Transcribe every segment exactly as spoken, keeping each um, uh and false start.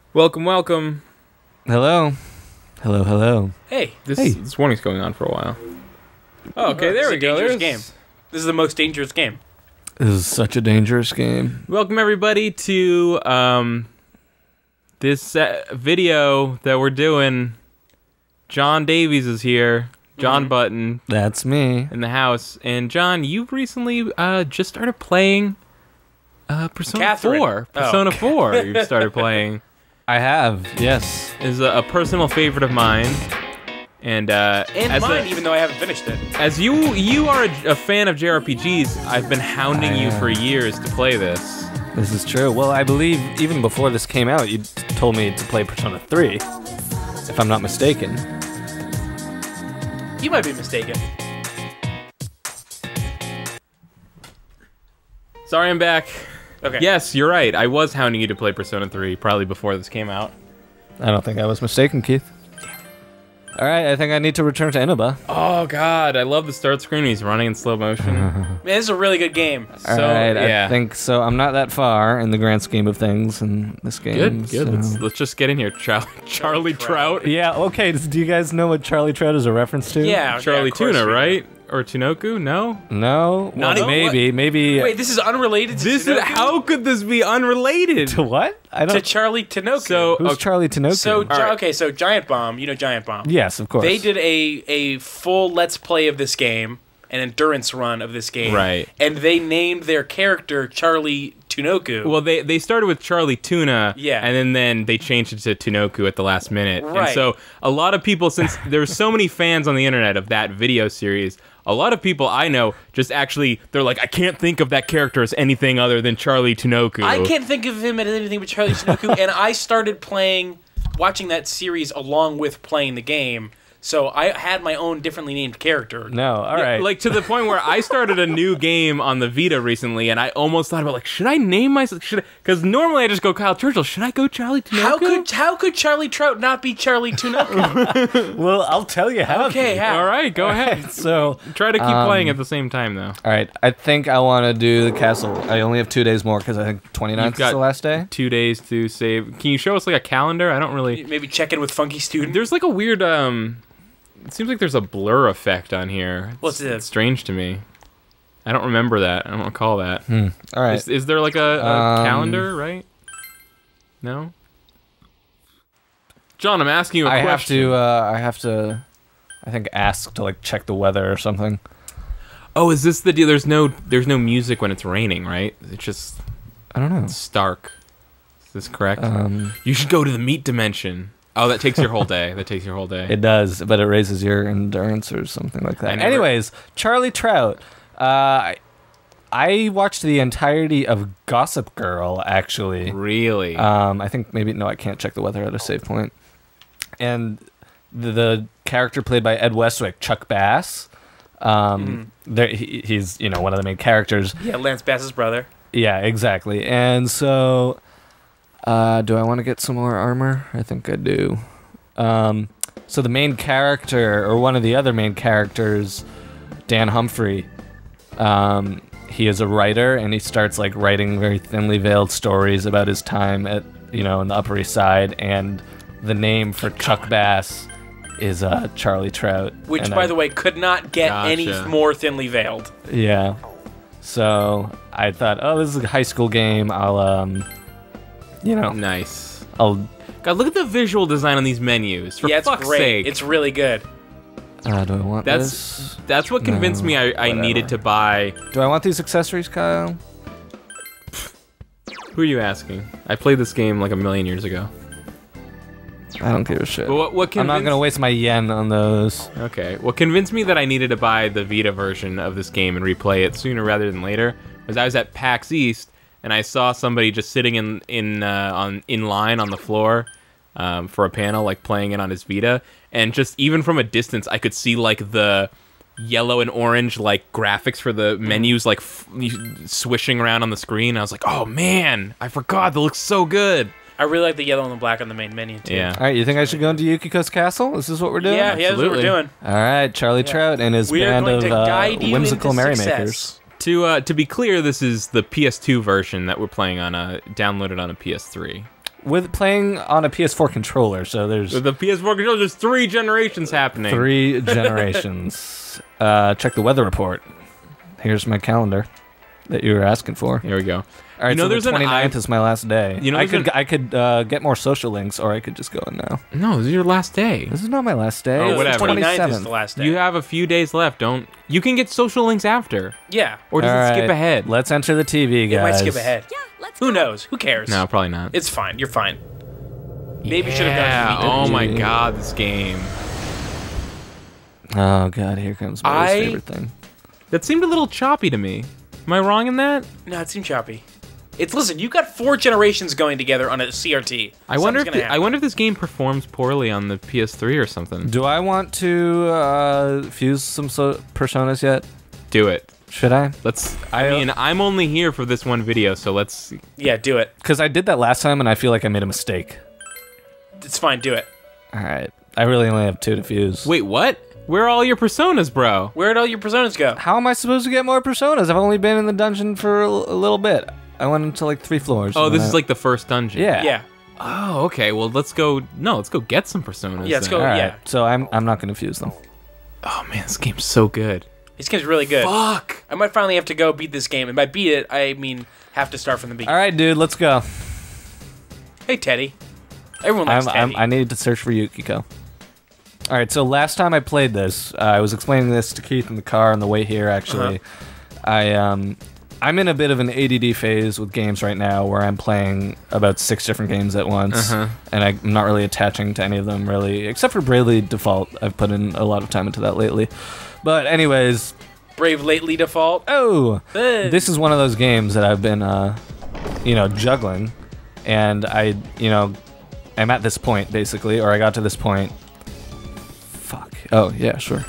Welcome, welcome. Hello. Hello, hello. Hey, this Hey. this warning's going on for a while. Oh, okay, there This is we a go. dangerous There's... game. This is the most dangerous game. This is such a dangerous game. Welcome everybody to um this uh, video that we're doing. John Davies is here. John Mhm. Button That's me. in the house. And John, you've recently uh just started playing uh Persona Catherine. four. Oh. Persona four. You've started playing. I have, yes. Is a, a personal favorite of mine. And uh And as mine, a, even though I haven't finished it. As you you are a, a fan of J R P Gs, I've been hounding I you am. for years to play this. This is true. Well, I believe even before this came out, you told me to play Persona three, if I'm not mistaken. You might be mistaken. Sorry, I'm back. Okay. Yes, you're right. I was hounding you to play Persona three, probably before this came out. I don't think I was mistaken, Keith. All right, I think I need to return to Inaba. Oh God, I love the start screen. He's running in slow motion. Man, this is a really good game. So All right, yeah, I think so. I'm not that far in the grand scheme of things in this game. good, good. so- Let's let's just get in here. Char Charlie Trout, Yeah, okay. Do you guys know what Charlie Trout is a reference to? Yeah. Charlie yeah, of course Tuna, we do. right? Or Tunoku? No. No? Not Well, even- maybe. Maybe. Wait, this is unrelated to This is Tanoku? how could this be unrelated? To what? I To don't. Charlie Tanoku. So Who's okay, Charlie Tanoku? so gi- right. okay, so Giant Bomb, you know Giant Bomb. Yes, of course. They did a a full Let's Play of this game, an endurance run of this game. Right. And they named their character Charlie Tanoku. Well, they they started with Charlie Tuna, Yeah. and then, then they changed it to Tunoku at the last minute. And Right. so a lot of people, since there's so many fans on the internet of that video series, a lot of people I know just actually, they're like, I can't think of that character as anything other than Charlie Tunoku. I can't think of him as anything but Charlie Tanoku, and I started playing, watching that series along with playing the game, so I had my own differently named character. No, all Yeah, right. Like to the point where I started a new game on the Vita recently, and I almost thought about like, should I name myself? Should because normally I just go Kyle Churchill. Should I go Charlie Tunoku? How could how could Charlie Trout not be Charlie Tanoku? well, I'll tell you how. Okay, Keith. how? All right, go ahead. So, Try to keep Um, playing at the same time though. all right. I think I want to do the castle. I only have two days more because I think twenty-ninth You've got- is the last day. Two days to save. Can you show us like a calendar? I don't really. Maybe check in with Funky Student. There's like a weird um. It seems like there's a blur effect on here. It's, What's this? It's strange to me. I don't remember that. I don't recall that. Hmm. All right. Is, is there like a, a Um, calendar? Right? No. John, I'm asking you a I have question. to. Uh, I have to. I think ask to like check the weather or something. Oh, is this the deal? There's no there's no music when it's raining, right? It's just I don't know. stark. Is this correct? Um, You should go to the meat dimension. Oh, that takes your whole day. That takes your whole day. It does, but it raises your endurance or something like I that. never- Anyways, Charlie Trout. Uh, I- I watched the entirety of Gossip Girl, actually. Really? Um, I think maybe, no, I can't check the weather at a save point. And the, the character played by Ed Westwick, Chuck Bass, um, there, he, he's, you know, one of the main characters. Yeah, Lance Bass's brother. Yeah, exactly. And so, uh, do I want to get some more armor? I think I do. Um, so the main character, or one of the other main characters, Dan Humphrey, um, he is a writer, and he starts like writing very thinly veiled stories about his time at, you know, in the Upper East Side, and the name for Chuck Bass is uh, Charlie Trout. Which, and by I- the way, could not get any Gotcha. more thinly veiled. Yeah. So I thought, oh, this is a high school game. I'll, um, you know, Nice. I'll. God, look at the visual design on these menus. For yeah, it's fuck's great. sake. It's really good. Uh, do I want That's this? that's what convinced No, me I, I whatever. needed to buy. Do I want these accessories, Kyle? Who are you asking? I played this game like a million years ago. I don't give a shit. But what, what I'm convinced, not gonna waste my yen on those. Okay. What convinced me that I needed to buy the Vita version of this game and replay it sooner rather than later was I was at PAX East and I saw somebody just sitting in in uh, on in line on the floor um, for a panel, like playing it on his Vita, and just even from a distance, I could see like the yellow and orange like graphics for the menus like f swishing around on the screen. I was like, oh man, I forgot. That looks so good. I really like the yellow and the black on the main menu, too. Yeah. All right, you think I should go into Yukiko's castle? Is this what we're doing? Yeah, yeah, that's what we're Absolutely. doing. All right, Charlie Trout and his We are band going of to uh, guide you whimsical into merrymakers. success. To uh, to be clear, this is the P S two version that we're playing on a downloaded on a P S three. with playing on a P S four controller, so there's With the P S four controller, there's three generations happening. three generations. uh, check the weather report. Here's my calendar that you were asking for. Here we go. All right, You know, so there's the an twenty-ninth I- is my last day. You know, I there's could an- I could uh, get more social links, or I could just go in now. No, this is your last day. This is not my last day. Oh, It's the whatever. The twenty-ninth is twenty-seventh. the last day. You have a few days left. Don't. You can get social links after, yeah. or does All it skip right, ahead? Let's enter the T V, It guys. might skip ahead. Yeah, let's Who go. knows? Who cares? No, probably not. It's fine. You're fine. Maybe you should have Yeah. done it. Oh my T V. god, this game. Oh god, here comes my I- favorite thing. That seemed a little choppy to me. Am I wrong in that? No, it seemed choppy. It's listen. You got four generations going together on a C R T. I wonder if Something's gonna the, I wonder if this game performs poorly on the P S three or something. Do I want to uh, fuse some so- personas yet? Do it. Should I? Let's. I I- mean, I'm only here for this one video, so let's. Yeah, do it. Because I did that last time, and I feel like I made a mistake. It's fine. Do it. All right, I really only have two to fuse. Wait, what? Where are all your personas, bro? Where'd all your personas go? How am I supposed to get more personas? I've only been in the dungeon for a, l- a little bit. I went into like three floors. Oh, and this then is I- like the first dungeon. yeah. Yeah. Oh, okay. Well, let's go. No, let's go get some personas. Yeah, let's then. go. All right. yeah. So I'm I'm not gonna fuse them. Oh man, this game's so good. This game's really good. Fuck. I might finally have to go beat this game, and by beat it, I mean have to start from the beginning. All right, dude, let's go. Hey, Teddy. Everyone likes I'm, Teddy. I'm, I needed to search for Yukiko. All right, so last time I played this, uh, I was explaining this to Keith in the car on the way here. Actually, I um, I'm in a bit of an A D D phase with games right now, where I'm playing about six different games at once, Uh-huh. and I'm not really attaching to any of them really, except for Bravely Default. I've put in a lot of time into that lately. But anyways, Brave lately default. oh, Hey. this is one of those games that I've been, uh, you know, juggling, and I, you know, I'm at this point basically, or I got to this point. Fuck. Oh yeah, sure.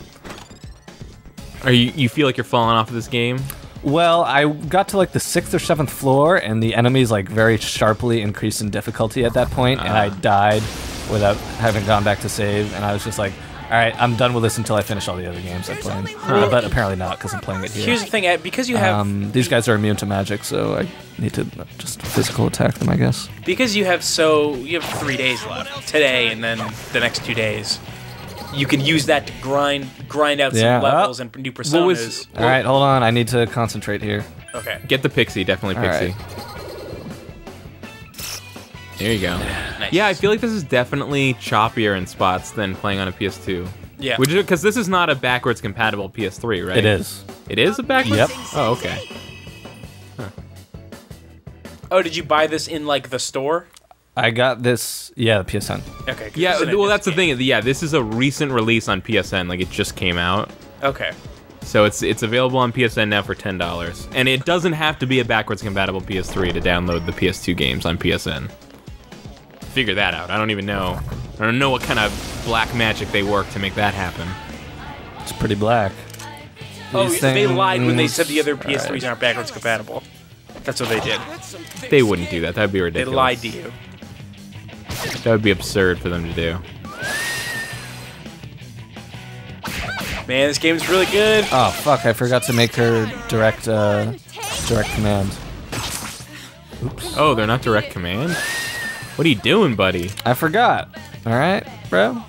Are you? You feel like you're falling off of this game? Well, I got to like the sixth or seventh floor, and the enemies like very sharply increased in difficulty at that point, and I Ah. died without having gone back to save, and I was just like, all right, I'm done with this until I finish all the other games I played. Uh, but apparently not, because I'm playing it here. Here's the thing, Ed, because you have Um, these guys are immune to magic, so I need to just physical attack them, I guess. because you have so you have three days left today, and then the next two days. You can use that to grind grind out Yeah. some levels and new personas. What was- All right, hold on. I need to concentrate here. Okay. Get the pixie, definitely All pixie. There you go. Nice. Yeah, I feel like this is definitely choppier in spots than playing on a P S two. Yeah. Which because this is not a backwards compatible P S three, right? It is. It is a backwards. Yep. Oh, okay. Oh, did you buy this in like the store? I got this. Yeah, the P S N. Okay. 'cause Yeah. this isn't a Well, that's the disc thing. Yeah, this is a recent release on P S N. Like it just came out. game. Okay. So it's it's available on P S N now for ten dollars, and it doesn't have to be a backwards compatible P S three to download the P S two games on P S N. Figure that out. I don't even know. I don't know what kind of black magic they work to make that happen. It's pretty black. Oh, These they lied when they things- said the other P S threes Alright. aren't backwards compatible. That's what they did. They wouldn't do that. That'd be They ridiculous. lied to you. That would be absurd for them to do. Man, this game's really good. Oh fuck! I forgot to make her direct, uh, direct command. Oh, they're not direct command? What are you doing, buddy? I forgot. All right, bro.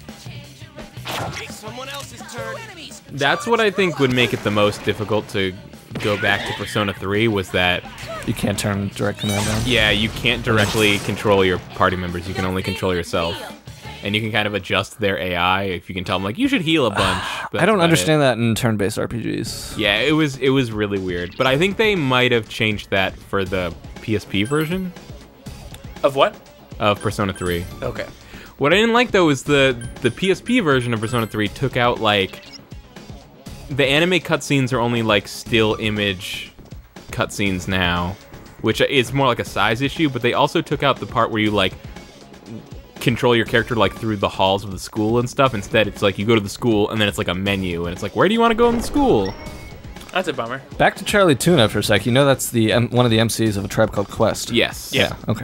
That's what I think would make it the most difficult to go back to Persona three was that, You can't turn direct command on. yeah, you can't directly control your party members. You can only control yourself. And you can kind of adjust their A I if you can tell them, like, you should heal a bunch. but I don't that's about understand that in turn-based R P Gs. it. Yeah, it was it was really weird. But I think they might have changed that for the P S P version Of what? of Persona three. Okay. What I didn't like though is the the P S P version of Persona three took out like the anime cutscenes are only like still image cutscenes now, which is more like a size issue. But they also took out the part where you like control your character like through the halls of the school and stuff. Instead, it's like you go to the school and then it's like a menu and it's like where do you want to go in the school? That's a bummer. Back to Charlie Tuna for a sec. You know that's the M- one of the M Cs of A Tribe Called Quest. Yes. Yeah. Okay.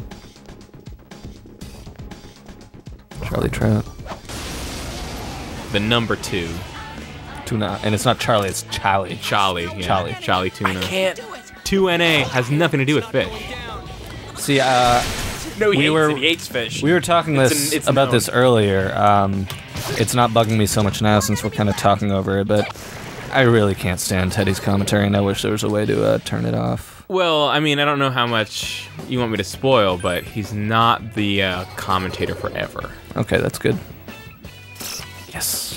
Charlie Trout. The number two, Tuna. And it's not Charlie, it's Charlie. Charlie. Yeah. Charlie. Charlie tuna. Can't. two N A has nothing to do with fish. See, uh, No, he we hates were it. He hates fish. we were talking It's this an- it's about known. this earlier. Um, it's not bugging me so much now since we're kind of talking over it, but I really can't stand Teddy's commentary, and I wish there was a way to uh, turn it off. Well, I mean, I don't know how much you want me to spoil, but he's not the uh, commentator forever. Okay, that's good. Yes.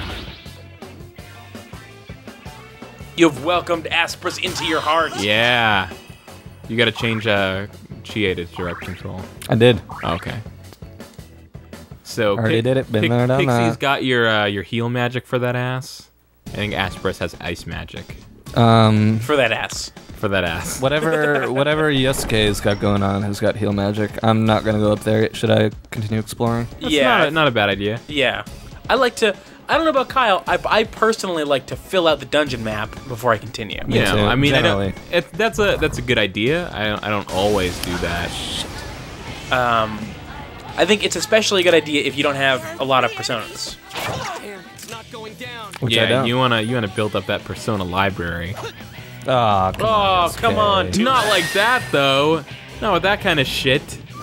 You've welcomed Asprus into your heart. Yeah. You gotta change uh, Chie to direct control. I did. Okay. So Already did it, been there, done Pixie's that. got your uh, your heal magic for that ass. I think Aspress has ice magic Um, For that ass. for that ass. whatever whatever Yosuke's got going on has got heal magic. I'm not gonna go up there. Should I continue exploring? That's yeah. not a, not a bad idea. Yeah. I like to. I don't know about Kyle. I, I personally like to fill out the dungeon map before I continue. You Me know, too, I mean, I generally. don't. It, that's a that's a good idea. I don't, I don't always do that. Um, I think it's especially a good idea if you don't have a lot of personas. Which I yeah, don't. you wanna you wanna build up that persona library. Aw, come on, Oh, come on, Yosuke. dude. Not like that though. Not with that kind of shit.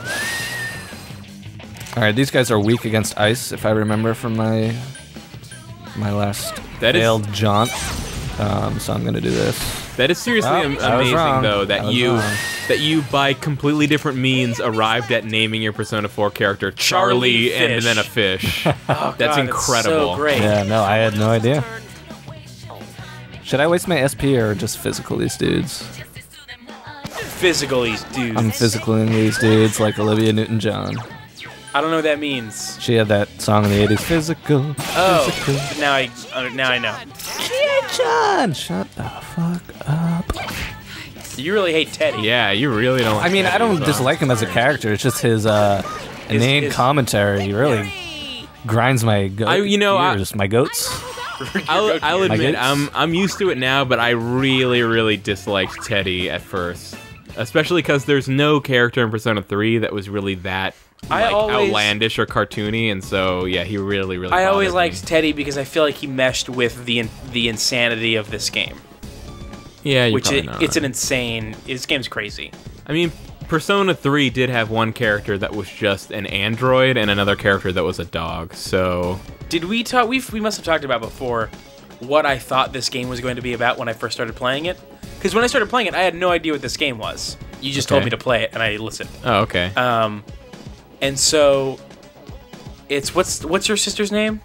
All right, these guys are weak against ice, if I remember from my my last That is- failed jaunt. Um, so I'm gonna do this. That is seriously Oh, am- I was amazing, wrong. though, I that was you wrong. that you by completely different means arrived at naming your Persona four character Charlie Charlie, and Fish. then a fish. Oh, That's God, incredible. It's so great. Yeah, no, I had no idea. Should I waste my S P or just physical these dudes? Physical, dude. I'm physicaling these dudes like Olivia Newton-John. I don't know what that means. She had that song in the eighties, Physical. Oh, Physical. now I uh, now I know. John, shut the fuck up. You really hate Teddy. Yeah, you really don't. I mean, I don't so. dislike him as a character. It's just his uh, His- inane his- commentary really grinds my goat I- you know, I- ears, my goats. I'll, I'll My admit, gates. I'm I'm used to it now, but I really, really disliked Teddy at first, especially because there's no character in Persona three that was really that I like, always- outlandish or cartoony, and so yeah, he really, really. I always bothered liked me. Teddy because I feel like he meshed with the in, the insanity of this game. Yeah, you're Which probably it, not it's right. an insane. This game's crazy. I mean, Persona three did have one character that was just an android and another character that was a dog. So Did we talk? We we must have talked about before what I thought this game was going to be about when I first started playing it. Because when I started playing it, I had no idea what this game was. You just told Okay. me to play it, and I listened. oh, okay. Um, and so it's what's what's your sister's name?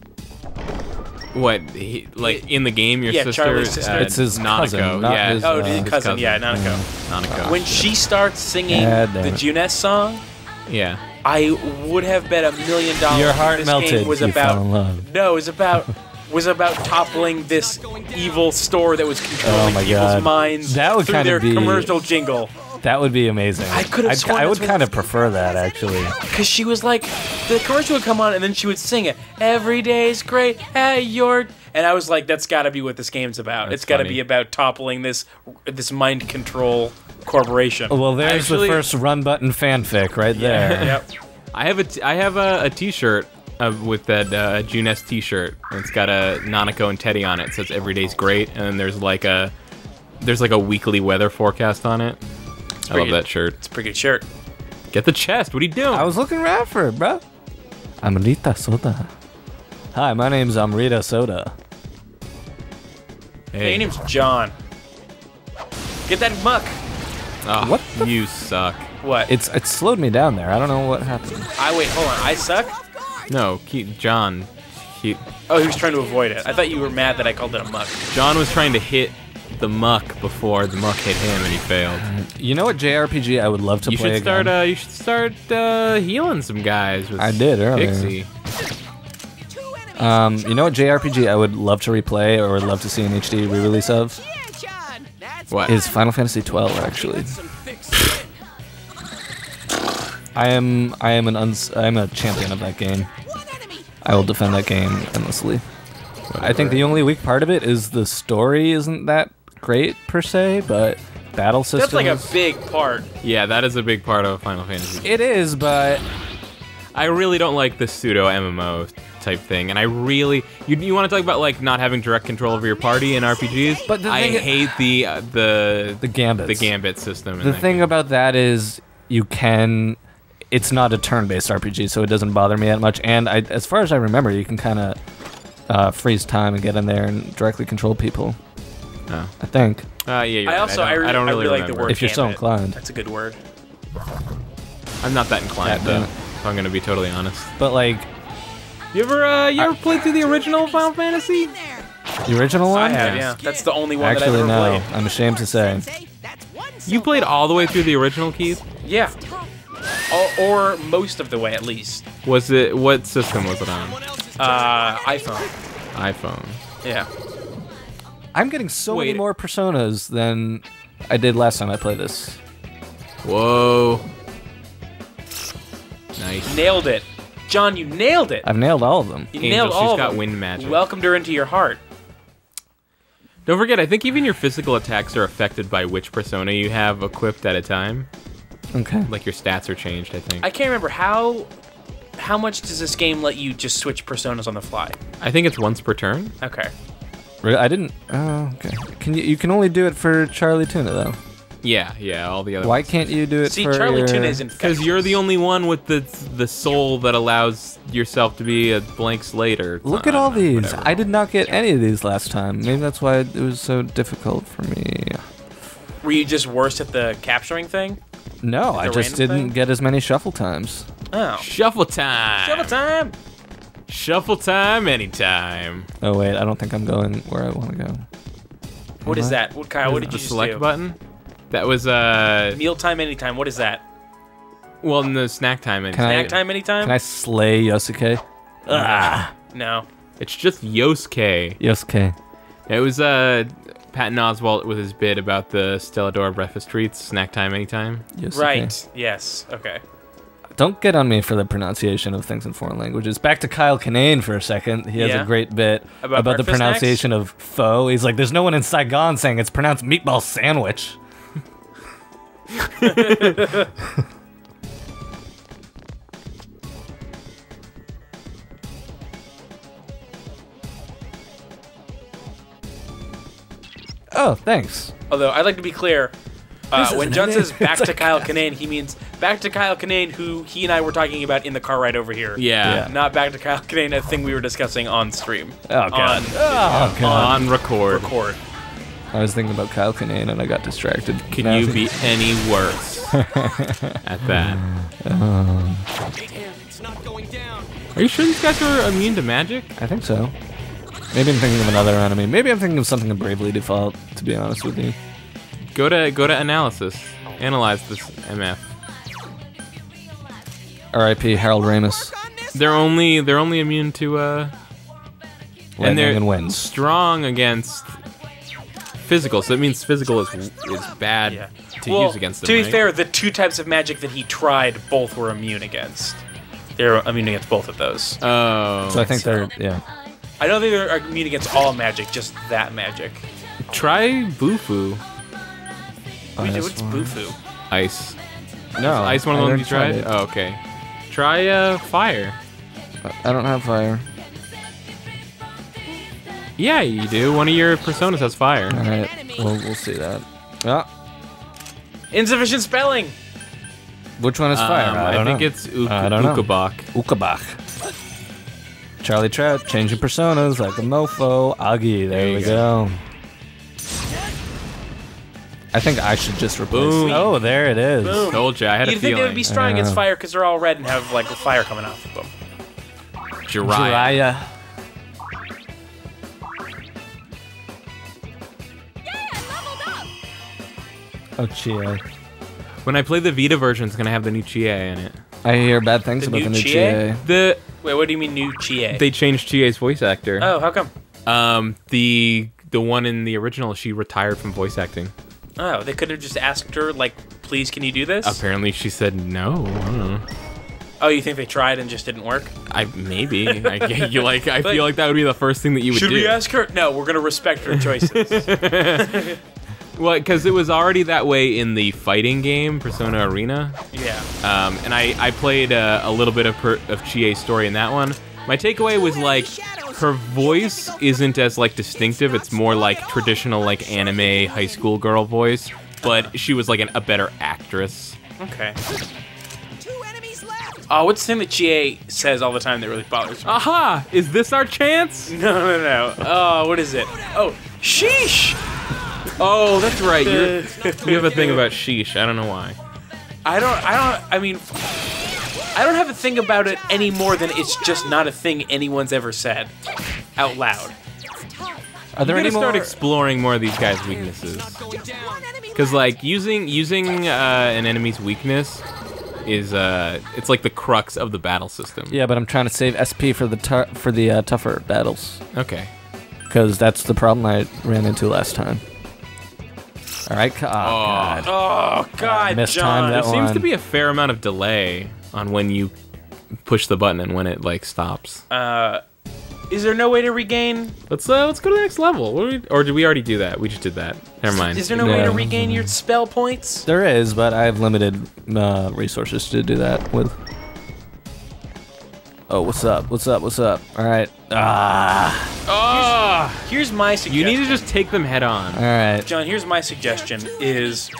What? He, like in the game, your Yeah, sister? Charlie's sister. Uh, It's his Nanako. cousin, not yeah. his, Oh, uh, his his cousin. Yeah, Nanako. Nanako. When she starts singing God damn the it. Juness song, yeah. I would have bet a million dollars. Your that heart this melted. Game was you about fell in love. no, it was about was about toppling this evil store that was controlling Oh my people's God. minds That would through kinda their be- commercial jingle. That would be amazing. I could have I'd- sworn I that's would what- kind of prefer that actually. Because she was like, the commercial would come on and then she would sing it. Every day's great at your. And I was like, that's got to be what this game's about. That's it's got to funny. be about toppling this this mind control corporation. Well, there's Actually- the first run button fanfic right there. Yep. I have a t- I have a, a T-shirt uh, with that uh, Juness T-shirt. And it's got a Nanako and Teddy on it. It says "Every day's great," and then there's like a there's like a weekly weather forecast on it. I love pretty- that shirt. It's a pretty good shirt. Get the chest. What are you doing? I was looking around for it, bro. Amrita Soda. Hi, my name's Amrita Soda. Hey, your name's John. Get that muck. Oh, What the you suck. What? It's it slowed me down there. I don't know what happened. I wait. Hold on. I suck. No, keep John. He, Oh, he was trying to avoid it. I thought you were mad that I called it a muck. John was trying to hit the muck before the muck hit him, and he failed. You know what J R P G I would love to You play should start. again? Uh, you should start uh, healing some guys with I did earlier. Pixie. Um, you know what J R P G I would love to replay or would love to see an H D re-release of? What? Is Final Fantasy twelve actually. I am I am an uns I am a champion of that game. I will defend that game endlessly. I think the only weak part of it is the story isn't that great per se, but battle system. That's like a big part. Yeah, that is a big part of Final Fantasy. It is, but I really don't like the pseudo M M O type thing, and I really you, you want to talk about like not having direct control over your party in R P Gs. But the I thing- hate the uh, the the gambits. the gambit system. in The that thing game. about that is you can it's not a turn-based R P G, so it doesn't bother me that much. And I, as far as I remember, you can kind of uh, freeze time and get in there and directly control people. Oh. I think. Uh, yeah, you're I right. also I I, don't, really, I don't really, I really like the remember. word. If you're so gambit. inclined. That's a good word. I'm not that inclined, God damn though. it. If I'm gonna be totally honest. But like, You ever, uh, you ever played through the original Final Fantasy? the original one? I have, Yeah. yeah. That's the only one Actually, that I've no. ever played. I'm ashamed to say. You played all the way through the original, Keith? Yeah. Or, or most of the way, at least. Was it, what system was it on? Uh, iPhone. iPhone. Yeah. I'm getting so many Wait. more personas than I did last time I played this. Whoa. Nice. Nailed it. John, you nailed it. I've nailed all of them. You Angel, nailed all she's of got them. wind magic. Welcomed her into your heart. Don't forget, I think even your physical attacks are affected by which persona you have equipped at a time. Okay. Like your stats are changed, I think. I can't remember how how much does this game let you just switch personas on the fly? I think it's once per turn. Okay. Really? I didn't. Oh, okay. Can you? You can only do it for Charlie Tuna though. Yeah, yeah, all the other Why ones. can't you do it See, for Charlie your... Tuna is infectious. Because you're the only one with the the soul that allows yourself to be a blank slate or... Look I at all don't know, these. whatever. I did not get any of these last time. Maybe that's why it was so difficult for me. Were you just worse at the capturing thing? No, the I just random didn't thing? get as many shuffle times. Oh. Shuffle time! Shovel time! Shuffle time anytime. Oh wait, I don't think I'm going where I want to go. What Am is I? that? What Kyle, what did the you just select do? button? That was, uh... Mealtime anytime. What is that? Well, in the snack time anytime. Can I- Snack time anytime? Can I slay Yosuke? Ah. No. It's just Yosuke. Yosuke. It was, uh... Patton Oswalt with his bit about the Stellador breakfast treats, snack time anytime. Yosuke. Right. Yes. Okay. Don't get on me for the pronunciation of things in foreign languages. Back to Kyle Kinane for a second. He has Yeah. a great bit About about, the breakfast pronunciation of pho. He's like, there's no one in Saigon saying it's pronounced meatball sandwich. Oh, thanks. Although I'd like to be clear, uh, This when isn't John it. says back It's to like- Kyle Kinane, he means back to Kyle Kinane, who he and I were talking about in the car ride over here. Yeah. Yeah. Not back to Kyle Kinane, a thing we were discussing on stream. Oh, God. On, Oh, God. On record. record. I was thinking about Kyle Kinane and I got distracted. Can Now- you be any worse at that? Are you sure these guys are immune to magic? I think so. Maybe I'm thinking of another enemy. Maybe I'm thinking of something in Bravely Default, to be honest with you. Go to go to analysis. Analyze this M F. R I P Harold Ramis. They're only they're only immune to uh and Lightning they're and winds. strong against physical, so that means physical is is bad Yeah. to well, use against them. to be right? fair, the two types of magic that he tried, both were immune against. They're immune against both of those. Oh. So I think So- they're, yeah. I don't think they're immune against all magic, just that magic. Try Bufu. What do you do? Ice What's one. Bufu? Ice. No. Is ice one of I the already ones you tried? it. Oh, okay. Try uh fire. I don't have fire. Yeah, you do. One of your personas has fire. Alright, well, we'll see that. Ah, Insufficient spelling! which one is fire? Um, I don't think know. it's Uk- I don't know. Ukabak. Ukabach. Charlie Trout, changing personas like a mofo. Aggie, there, There you we go. go. I think I should just replace. Boom. Oh, there it is. Boom. Told you, I had You'd a think they would feeling. be strong against Yeah. fire because they're all red and have like fire coming off of them. Jiraiya. Jiraiya. Oh, Chie. When I play the Vita version, it's gonna have the new Chie in it. I hear bad things The about new the new Chie? Chie. The Wait, what do you mean new Chie? they changed Chie's voice actor. oh, how come? Um, the the one in the original, she retired from voice acting. Oh, they could have just asked her, like, please, can you do this? Apparently, she said no. I don't know. Oh, you think they tried and just didn't work? I maybe. I, you like. I Like, feel like that would be the first thing that you would Should do. we ask her? No, we're gonna respect her choices. Well, because it was already that way in the fighting game, Persona Arena. yeah. Um, and I, I played uh, a little bit of, per, of Chie's story in that one. My takeaway was like, her voice isn't as like distinctive. It's more like traditional like anime high school girl voice. But she was like an, a better actress. Okay. Oh, what's the thing that G A says all the time that really bothers me? Aha! Is this our chance? No, no, no. Oh, what is it? Oh, sheesh! Oh, that's right. You're, you have a thing about sheesh. I don't know why. I don't, I don't, I mean, I don't have a thing about it any more than it's just not a thing anyone's ever said out loud. Are there We're any gonna start more? exploring more of these guys' weaknesses. Because, like, using using uh, an enemy's weakness is, uh, it's like the crux of the battle system. Yeah, but I'm trying to save S P for the tar for the uh, tougher battles. Okay. Because that's the problem I ran into last time. All right. Oh, God. Oh, God, missed John. time There that seems one. to be a fair amount of delay on when you push the button and when it, like, stops. Uh, is there no way to regain? Let's uh, let's go to the next level. What do we, or did we already do that? We just did that. Never mind. Is there no way to No. regain your spell points? There is, but I have limited uh, resources to do that with. Oh, what's up? What's up? What's up? All right. Ah. Oh! Here's my You suggestion. need to just take them head on. All right. John, here's my suggestion: is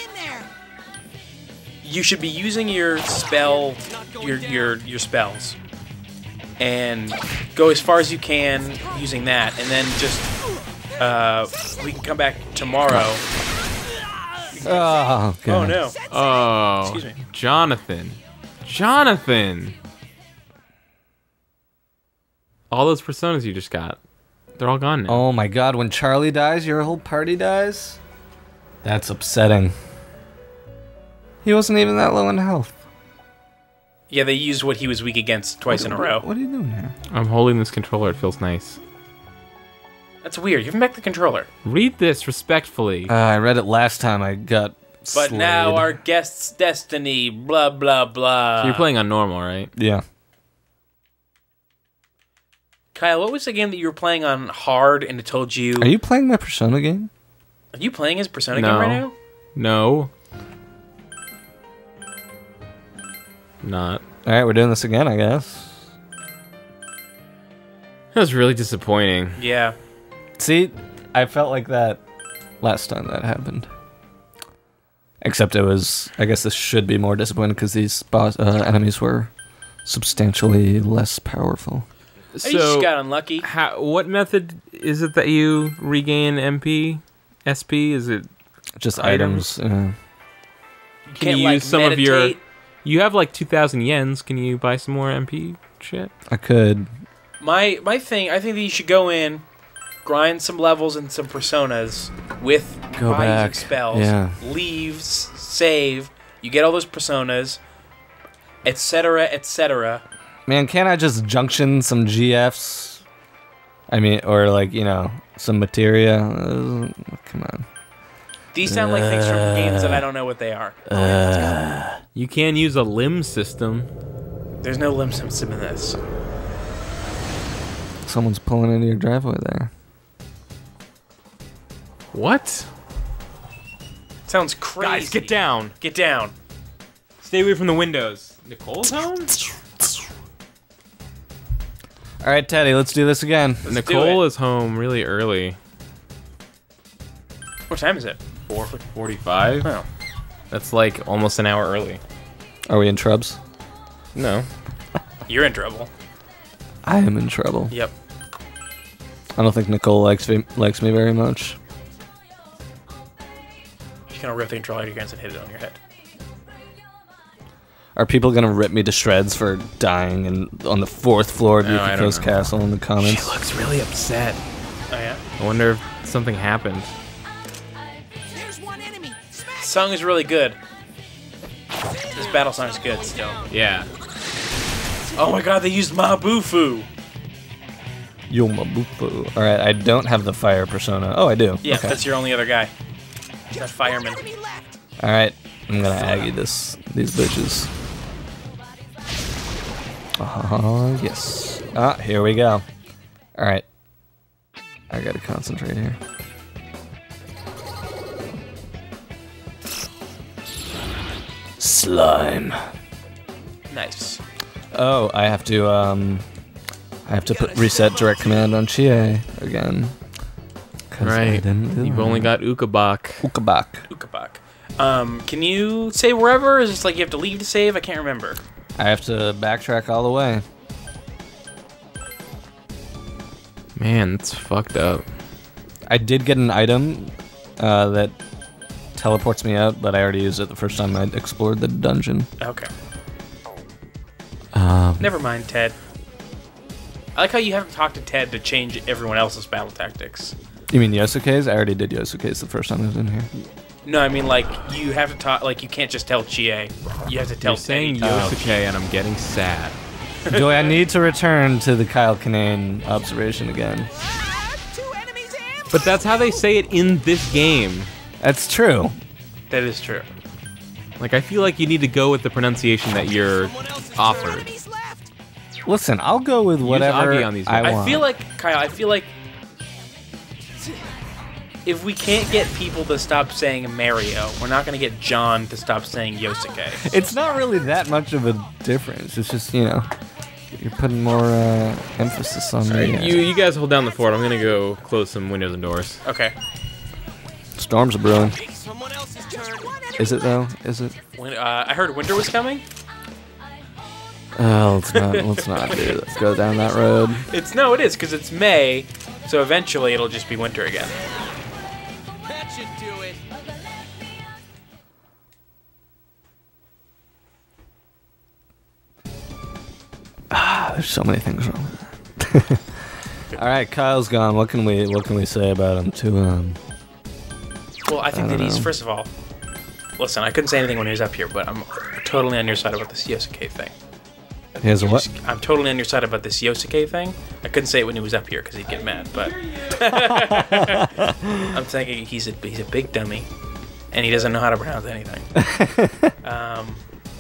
you should be using your spell, your your your spells, and go as far as you can using that, and then just uh, we can come back tomorrow. Oh, God. Oh no! Oh, Excuse me. Jonathan. Jonathan. All those personas you just got, they're all gone now. Oh my God! When Charlie dies, your whole party dies. That's upsetting. He wasn't even that low in health. Yeah, they used what he was weak against twice in a row. What are you doing here? I'm holding this controller. It feels nice. That's weird. Give him back the controller. Read this respectfully. Uh, I read it last time. I got. But now slayed. our guest's destiny. Blah blah blah. So you're playing on normal, right? Yeah. Kyle, what was the game that you were playing on hard and it told you? Are you playing my Persona game? Are you playing his Persona No. game right now? No. Not. All right, we're doing this again, I guess. That was really disappointing. Yeah. See, I felt like that last time that happened. Except it was, I guess this should be more disappointing because these boss uh, enemies were substantially less powerful. you So, just got unlucky. how, what method is it that you regain M P, S P? Is it? Just Items? items. uh, You Can can't you like use some of your? meditate. You have like two thousand yens. Can you buy some more M P shit? I could. My my thing. I think that you should go in, grind some levels and some personas with Go by using back. spells. Yeah. Leave, s- save. You get all those personas, et cetera, et cetera. Man, can't I just junction some G Fs? I mean, or like, you know, some materia? Uh, come on. These sound like things from games that I don't know what they are. You can use a limb system. There's no limb system in this. Someone's pulling into your driveway there. What? Sounds crazy. Guys, get down. Get down. Stay away from the windows. Nicole's home? All right, Teddy, let's do this again. Let's Nicole do it. is home really early. What time is it? four forty-five? Oh. That's like almost an hour early. Are we in trubs? No. You're in trouble. I am in trouble. Yep. I don't think Nicole likes me, likes me very much. She's gonna rip the controller out of your hands and hit it on your head. Are people gonna rip me to shreds for dying in, on the fourth floor of No, I don't Yukiko's know. castle in the comments? She looks really upset. Oh yeah. I wonder if something happened. There's one enemy. Smash! Song is really good. This battle song is good still. Yeah. Oh my god, they used Mabufu. Yomabufu. Alright, I don't have the fire persona. Oh, I do. Yeah, Okay. that's your only other guy. That fireman. Enemy left. Alright, I'm gonna Aggie this, these bitches. Oh, yes. Ah, here we go. Alright. I gotta concentrate here. Slime. Nice. Oh, I have to, um... I have to put reset direct command on Chie again. 'Cause I Right. didn't do You've that. only got Ukabak. Ukabak. Ukabak. Um, can you save wherever? Or is it like you have to leave to save? I can't remember. I have to backtrack all the way. Man, it's fucked up. I did get an item uh, that teleports me out, but I already used it the first time I explored the dungeon. Okay. Um, Never mind, Ted. I like how you haven't talked to Ted to change everyone else's battle tactics. you mean Yosuke's? I already did Yosuke's the first time I was in here. No, I mean like you have to talk. Like you can't just tell Chie. You have to tell You're saying Teddy. Yosuke, and I'm getting sad. Do I need to return to the Kyle Kinane observation again? Two enemies and But that's how they say it in this game. That's true. That is true. Like, I feel like you need to go with the pronunciation that you're offered. enemies left. Listen, I'll go with whatever Agi on these I guys. want. I feel like Kyle. I feel like if we can't get people to stop saying Mario, we're not going to get John to stop saying Yosuke. It's not really that much of a difference. It's just, you know, you're putting more uh, emphasis on the... Uh, You you guys hold down the fort. I'm gonna go close some windows and doors. Okay. storms are brewing. Someone else's turn. Is it, though? Is it? When, uh, I heard winter was coming. Oh, let's not, let's not do Let's go down that road. It's no, it is because it's May, so eventually it'll just be winter again. That should do it. Ah, there's so many things wrong with that. All right, Kyle's gone. What can we what can we say about him to um? Well, I think I that don't he's know. first of all. Listen, I couldn't say anything when he was up here, but I'm totally on your side about this Yosuke thing. He has a what? I'm totally on your side about this Yosuke thing. I couldn't say it when he was up here because he'd get mad, but I'm thinking he's a he's a big dummy, and he doesn't know how to pronounce anything. um,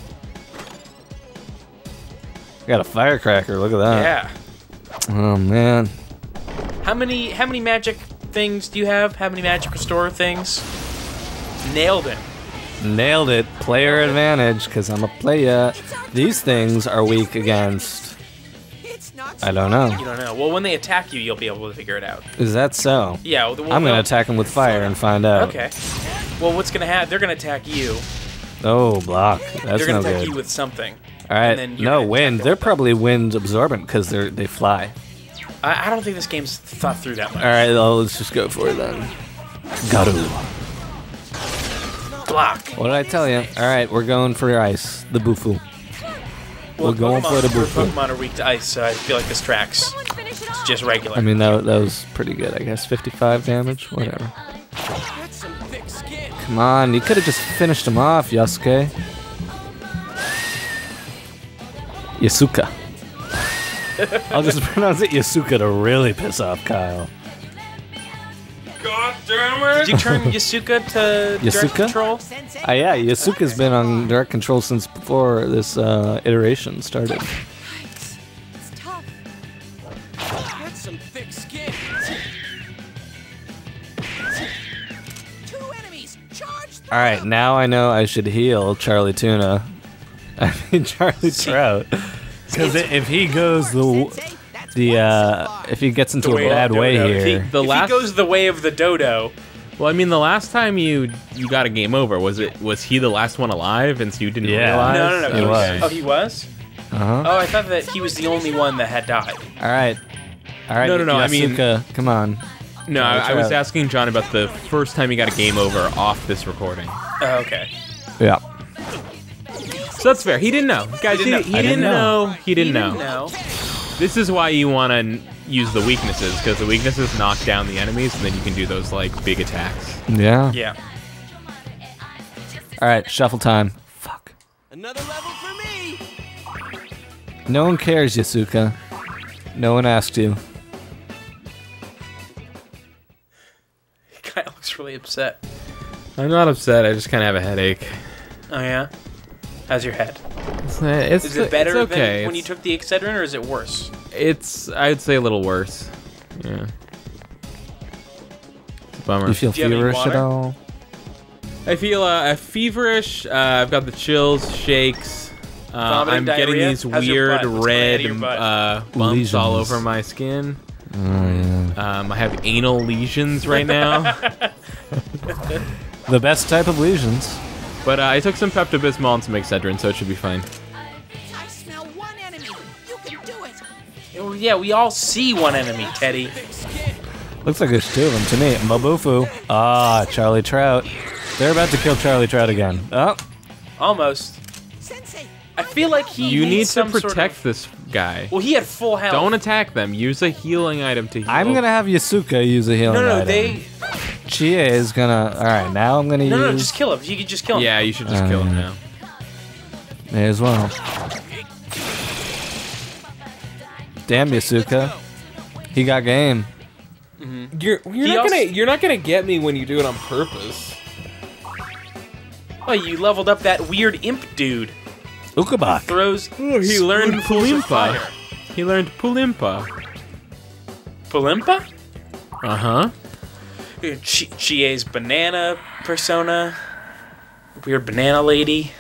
Got a firecracker. Look at that. yeah. Oh man. How many how many magic things do you have? How many magic restore things? Nailed it. Nailed it. Player advantage, because I'm a player. These things are weak against... It's not. I don't know. You don't know. Well, when they attack you, you'll be able to figure it out. Is that so? Yeah. Well, I'm going they'll- to attack them with fire and find out. Okay. Well, what's gonna happen? They're gonna attack you. Oh, block. That's They're gonna no attack good. you with something. All and right. then you're No, gonna wind. attack They're them. probably wind absorbent because they they fly. I, I don't think this game's thought through that much. All right, well, let's just go for it then. Garu. Block. What did I tell you? All right, we're going for ice. The Bufu. We're going for the Pokemon, Bufu. Pokemon are weak to ice, so I feel like this tracks. It's just regular. I mean, that, that was pretty good, I guess. fifty-five damage? Whatever. That's some thick skin. Come on, you could have just finished him off, Yasuke. Yasuka. I'll just pronounce it Yasuka to really piss off Kyle. God damn it! Did you turn Yasuka to direct Yasuka? control? Sensei. Ah, yeah, Yasuka's been on direct control since before this uh, iteration started. It's tough. That's some thick skin. Two enemies. Charge. All right, now I know I should heal Charlie Tuna. I mean Charlie Trout, because if he goes the the uh, if he gets into a way of bad the way dodo. If he- here, the if last he goes the way of the dodo, Well, I mean, the last time you you got a game over, was it was he the last one alive, and so you didn't Yeah. realize? no, no, no, He was. was. Oh, he was. uh-huh. Oh, I thought that he was the only one that had died. All right, all right. No, no, no, I mean- Yasuka, come on. No, I, I was Trout. asking John about the first time you got a game over off this recording. Oh, okay. Yeah. So that's fair. He didn't know, guys. He, didn't he know. didn't, I didn't know. know. He didn't know. No. This is why you want to use the weaknesses, because the weaknesses knock down the enemies, and then you can do those like big attacks. Yeah. Yeah. All right, shuffle time. Fuck. Another level for me. No one cares, Yasuka. No one asked you. Kyle looks really upset. I'm not upset. I just kind of have a headache. Oh yeah. How's your head? It's, it's, Is it better it's okay. than when you It's- took the Excedrin, or is it worse? It's, I'd say, a little worse. Yeah. It's a bummer. You feel Do you have any feverish at water? all? I feel uh, feverish. Uh, I've got the chills, shakes. Uh, Vomiting, I'm getting diarrhea? these How's your weird butt? What's coming out red of your butt? uh, bumps all Lesions. over my skin. Oh yeah. Um, I have anal lesions right now. The best type of lesions. But uh, I took some Pepto-Bismol and some Excedrin, so it should be fine. well, yeah, we all see one enemy, Teddy. Looks like there's two of them to me. Mabufu. Ah, Charlie Trout. They're about to kill Charlie Trout again. Oh, Almost. Sensei, I feel like he You need needs to some sort protect of- this guy. Well, he had full health. Don't attack them. Use a healing item to heal. I'm gonna have Yasuka use a healing No, no, item. they. Chie is gonna. All right, now I'm gonna No, use. no, just kill him. You could just kill him. Yeah, you should just kill him now. May as well. Damn Yasuka, he got game. You're you're He not also- gonna you're not gonna get me when you do it on purpose. Oh, you leveled up that weird imp dude. Ukabak. Throws. Oh, he learned spoonfuls of Pulimpa. fire. He learned Pulimpa. Pulimpa? Uh huh. Ch- Chie's banana persona. Weird banana lady.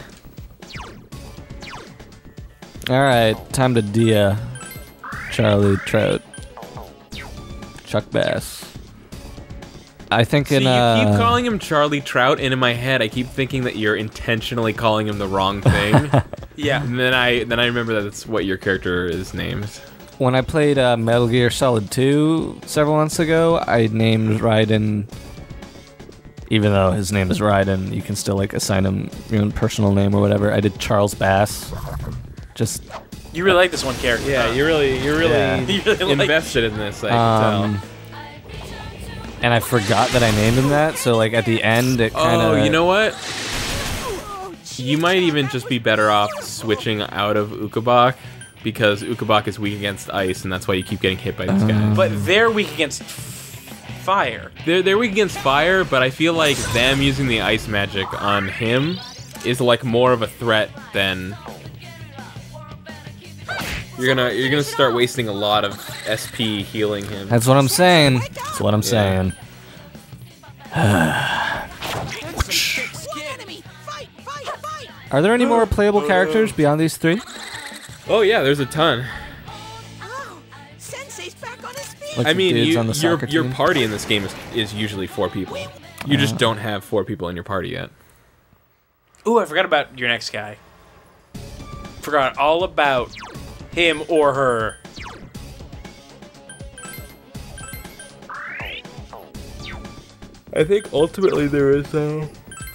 All right, time to Dia. Charlie Trout. Chuck Bass. I think See, in you uh. keep calling him Charlie Trout, and in my head, I keep thinking that you're intentionally calling him the wrong thing. Yeah. And then I then I remember that that's what your character is named. When I played uh, Metal Gear Solid two several months ago, I named Raiden. Even though his name is Raiden, you can still like assign him your own personal name or whatever. I did Charles Bass. Just You really like this one character. Yeah, huh? you're really you're really Yeah. You really like- invested in this. I can um, tell. and I forgot that I named him that. So like at the end, it kind of. Oh, you know what? You might even just be better off switching out of Ukabak because Ukabak is weak against ice, and that's why you keep getting hit by these guys. But they're weak against f- fire. They're they're weak against fire, but I feel like them using the ice magic on him is like more of a threat than. You're gonna you're gonna start wasting a lot of S P healing him. That's what I'm saying. That's what I'm Yeah. saying. enemy, fight, fight, fight! Are there any more playable characters beyond these three? Oh yeah, there's a ton. Oh, Sensei's back on his feet. Like I the mean, dudes you, on the your soccer your team? party in this game is, is usually four people. You just don't have four people in your party yet. Ooh, I forgot about your next guy. Forgot all about him or her. I think ultimately there is. Uh...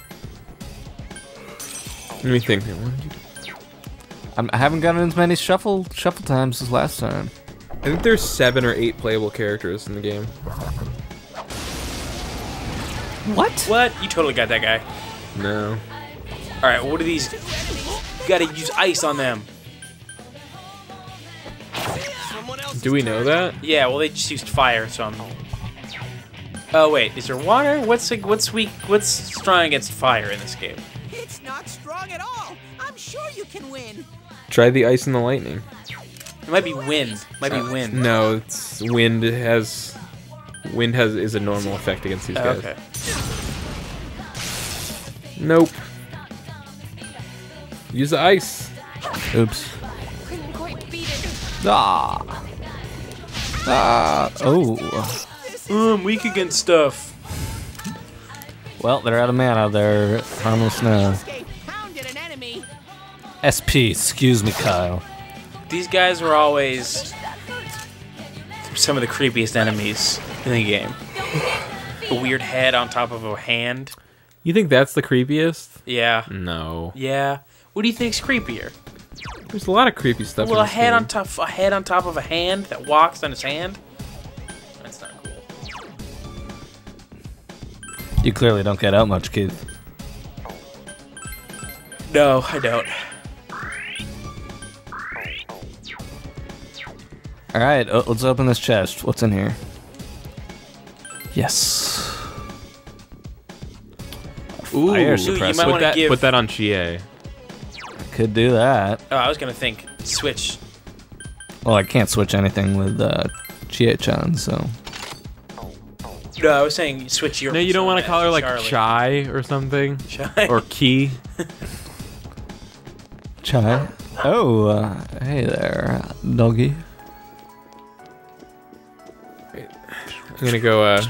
Let me think. I'm, I haven't gotten as many shuffle shuffle times as last time. I think there's seven or eight playable characters in the game. What? What? You totally got that guy. No. All right, what are these? You gotta use ice on them. Someone else Do we know that? Yeah, well, they just used fire, so I'm. Oh wait, is there water? What's like, what's weak? What's strong against fire in this game? It's not strong at all. I'm sure you can win. Try the ice and the lightning. It might be wind. Might be wind. No, it's wind has wind has is a normal effect against these Oh, guys. okay. Nope. Use the ice. Oops. Couldn't quite beat it. Ah. Ah. Oh. Oh, I'm weak against stuff. Well, they're out of mana. They're harmless now. Escape pounded an enemy. S P. Excuse me, Kyle. These guys were always some of the creepiest enemies in the game. A weird head on top of a hand. You think that's the creepiest? Yeah. No. Yeah. What do you think's creepier? There's a lot of creepy stuff. Well, in a this head game. on top, a head on top of a hand that walks on his hand. That's not cool. You clearly don't get out much, Keith. No, I don't. All right, oh, let's open this chest. What's in here? Yes. Ooh, Fire Ooh, you might suppressor. put wanna that give- put that on Chie. Could do that. Oh, I was gonna think switch. Well, I can't switch anything with uh, Chie-chan, so. No, I was saying switch your. No, you don't want to persona call her as like Charlie. Chai or something, Chai. or Key. Chai. Oh, uh, hey there, doggy. I'm gonna go. uh...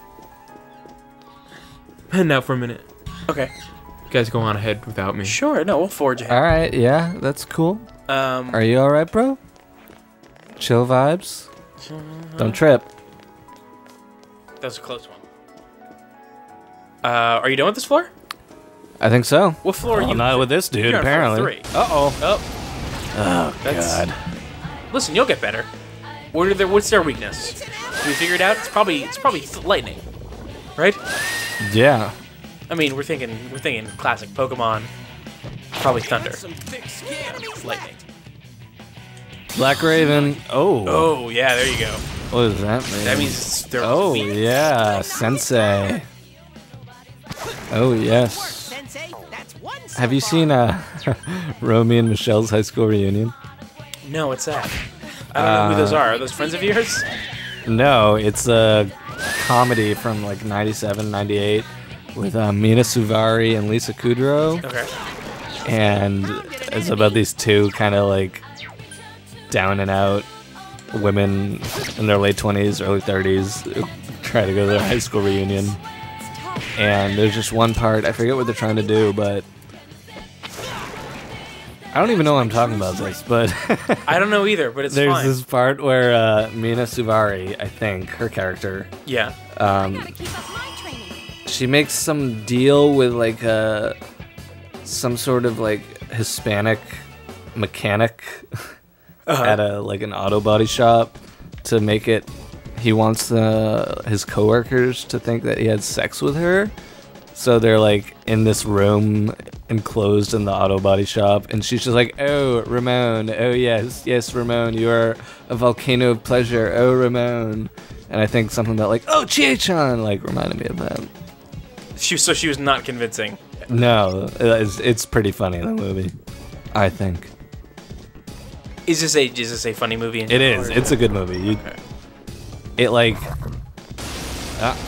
Head out for a minute. Okay. You guys go on ahead without me. Sure. No, we'll forge ahead. All right, yeah, that's cool. Um. Are you all right, bro? Chill vibes. Don't trip. That was a close one. Uh, are you done with this floor? I think so. What floor are Oh, you? not with this dude, You're on floor apparently. three. Uh-oh. Oh, Oh, That's- God. listen, you'll get better. What are their, what's their weakness? Can we figure it out? It's probably it's probably th- lightning, right? Yeah. I mean, we're thinking we're thinking classic Pokemon. Probably thunder. Lightning. Black Raven. Oh. Oh yeah, there you go. What does that mean? That means it's they're Oh, weak. yeah. Sensei. Oh, yes. Sensei, that's one so Have you far. seen uh, Romy and Michelle's high school reunion? No, what's that? I don't know who those Uh, are. Are those friends of yours? No, it's a comedy from like ninety-seven, ninety-eight with uh, Mina Suvari and Lisa Kudrow. Okay. And it's about these two kind of like down and out women in their late twenties, early thirties who try to go to their high school reunion. And there's just one part, I forget what they're trying to do, but I don't even know what I'm talking about this, but I don't know either, but it's there's fine. this part where uh, Mina Suvari, I think, her character, Yeah. um, she makes some deal with like a some sort of like Hispanic mechanic Uh-huh. at a like an auto body shop to make it. He wants the his coworkers to think that he had sex with her, so they're like in this room enclosed in the auto body shop, and she's just like, "Oh, Ramon, oh yes, yes, Ramon, you are a volcano of pleasure, oh Ramon," and I think something about like, "Oh, Chie-chan," like reminded me of that. She so she was not convincing. No, it's, it's pretty funny in the movie, I think. Is this a is this a funny movie? In It general, is. or- It's a good movie. You, Okay. it like, uh,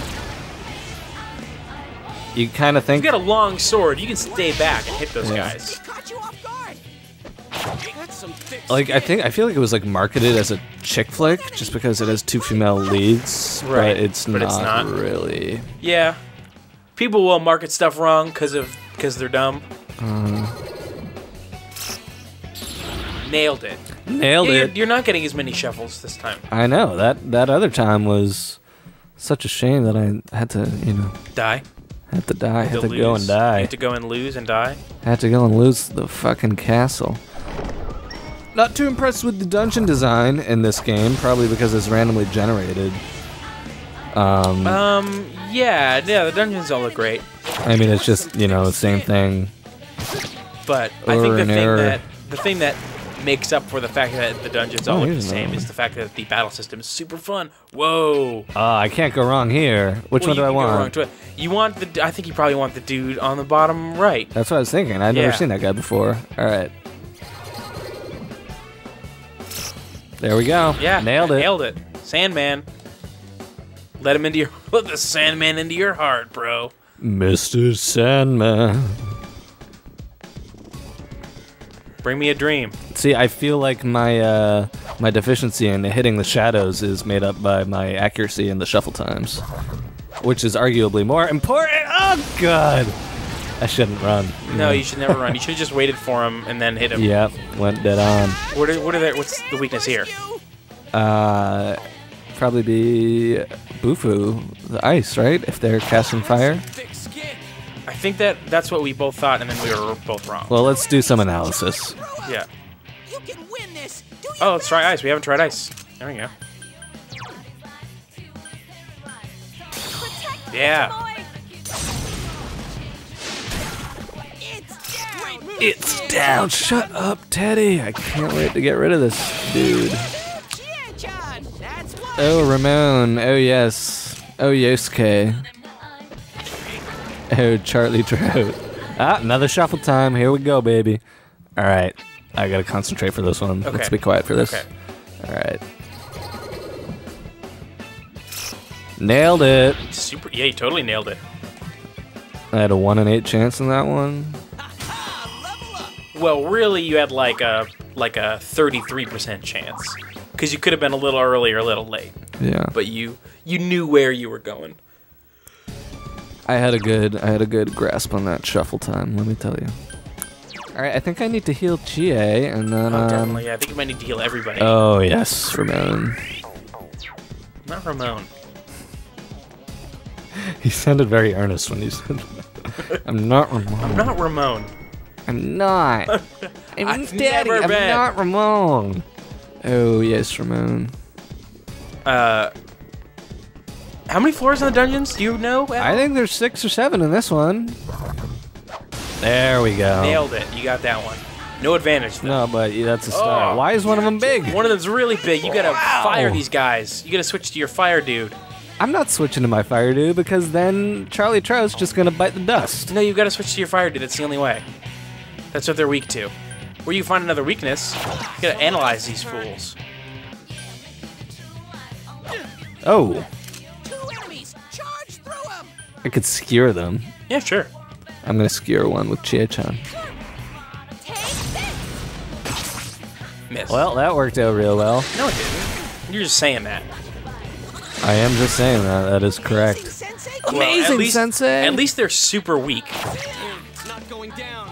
you kind of You think. got a long sword. You can stay back and hit those Yeah. guys. Caught you off guard. That's some thick Like I think I feel like it was like marketed as a chick flick just because it has two female leads, Right, But it's, but not, it's not. really. Yeah. People will market stuff wrong because of because they're dumb. Uh. Nailed it. Nailed Yeah, you're, it. you're not getting as many shuffles this time. I know that that other time was such a shame that I had to, you know, Die. had to die, had to lose. go and You die, have to go and lose and die. had to go and lose the fucking castle. Not too impressed with the dungeon design in this game, probably because it's randomly generated. Um, Um. Yeah. Yeah. The dungeons all look great, I mean, it's just, you know, the same thing. but I think Error the and thing error. that the thing that makes up for the fact that the dungeons all Oh, look the here's same another is one. the fact that the battle system is super fun. Whoa. Ah, I can't go wrong here. Which Well, one do you I can go wrong want? to it. You want the? I think you probably want the dude on the bottom right. That's what I was thinking. I've never Yeah. seen that guy before. All right. There we go. Yeah. Nailed it. Nailed it. Sandman. Let him into your. Let the Sandman into your heart, bro. Mister Sandman. Bring me a dream. See, I feel like my uh, my deficiency in hitting the shadows is made up by my accuracy in the shuffle times, which is arguably more important. Oh God! I shouldn't run. No, Yeah. you should never run. You should have just waited for him and then hit him. Yep, went dead on. What are, what are their, what's the weakness here? Uh, probably be Bufu, the ice, right? If they're casting fire. I think that that's what we both thought, and then we were both wrong. Well, let's do some analysis. Yeah. You can win this. Do Oh, your let's try ice. We haven't tried ice. There we go. Yeah. It's down. It's down. Shut up, Teddy. I can't wait to get rid of this dude. Chie-chan, that's one. Oh, Ramon. Oh, yes. Oh, Yosuke. Oh, Charlie Trout. Ah, another shuffle time. Here we go, baby. All right. I got to concentrate for this one. Okay. Let's be quiet for this. Okay. All right. Nailed it. Super. Yeah, you totally nailed it. I had a one in eight chance in that one. Well, really, you had like a like a thirty-three percent chance because you could have been a little early or a little late, Yeah. but you you knew where you were going. I had a good I had a good grasp on that shuffle time, let me tell you. All right, I think I need to heal G A, and then. Oh, um, definitely. Yeah, I think you might need to heal everybody. Oh yes, Ramon. Not Ramon. He sounded very earnest when he said, "I'm not Ramon. I'm not Ramon. I'm not. I'm I've Daddy. never I'm been. not Ramon." Oh yes, Ramon. Uh, how many floors in the dungeons do you know? Al? I think there's six or seven in this one. There we go. Nailed it. You got that one. No advantage though. No, but yeah, that's a start. Oh. Why is one of them big? One of them's really big. You gotta Wow. fire these guys. You gotta switch to your fire dude. I'm not switching to my fire dude because then Charlie Trout's just gonna bite the dust. No, you gotta switch to your fire dude. That's the only way. That's what they're weak to. Where you find another weakness, you gotta analyze these fools. Oh, Two enemies. Charge through them. I could skewer them. Yeah, sure. I'm gonna skewer one with Chie-chan. Miss. Well, that worked out real well. no, it didn't. You're just saying that. I am just saying that. That is correct. Sensei. Well, Amazing, at least, Sensei. At least they're super weak. It's not going down.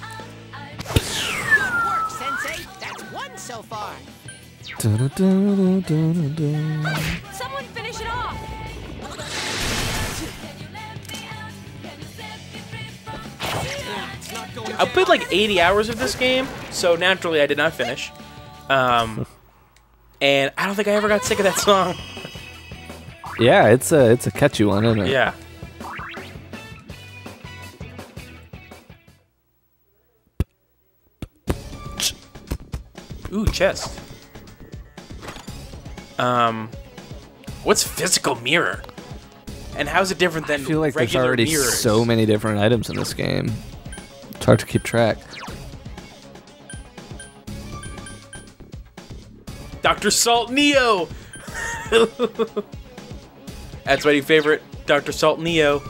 Good work, Sensei. That's one so far. Dun-dun-dun-dun-dun-dun. Someone finish it off. I played like eighty hours of this game, so naturally I did not finish. Um, and I don't think I ever got sick of that song. Yeah, it's a it's a catchy one, isn't it? Yeah. Ooh, chest. Um, what's physical mirror? And how's it different than I feel like there's regular already mirrors? so many different items in this game. It's hard to keep track. Doctor Salt Neo. That's my new favorite, Doctor Salt Neo.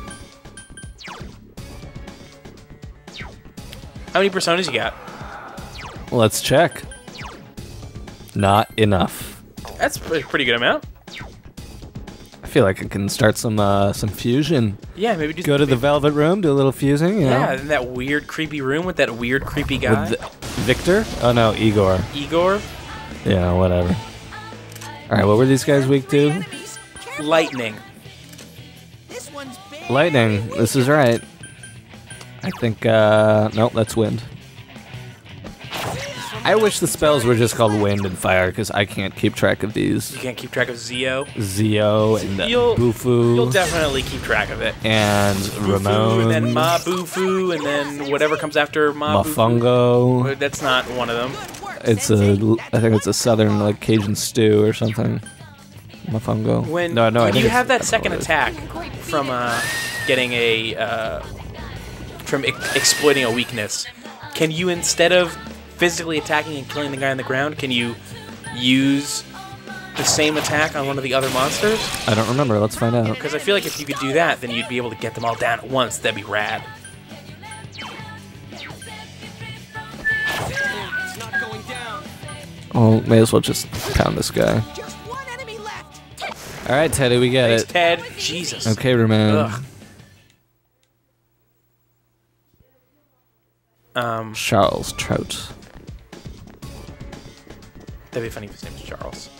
How many personas you got? Let's check. Not enough. That's a pretty good amount. I feel like I can start some uh, some fusion. Yeah, maybe do Go to the Velvet Room, do a little fusing. You yeah, know, in that weird, creepy room with that weird, creepy guy, with the- Victor. Oh no, Igor. Igor. Yeah, whatever. All right, what were these guys weak to? Enemies. Careful. Lightning. This one's big. Lightning. This is right. I think. Uh, nope, that's wind. I wish the spells were just called wind and fire because I can't keep track of these. You can't keep track of Zio. Zio and uh, You'll- Bufu You'll definitely keep track of it. and Bufu, Ramon. and then Ma Bufu, and then whatever comes after Ma Bufu. Mafungo. That's not one of them. Good work, It's a, Sensei. I think it's a southern like Cajun stew or something. Mafungo. When, no, no, I when think you it's- have that I don't second know what it attack from uh, getting a uh, from ex- exploiting a weakness, can you, instead of physically attacking and killing the guy on the ground, can you use the same attack on one of the other monsters? is. I don't remember. Let's find out. Because I feel like if you could do that, then you'd be able to get them all down at once. That'd be rad. It's not going down. Oh, may as well just pound this guy. Just one enemy left. All right, Teddy, we get Thanks, it. Ted. Jesus. Okay, Ramon. Ugh. Um, Charles Trout. that'd be funny if his name was Charles.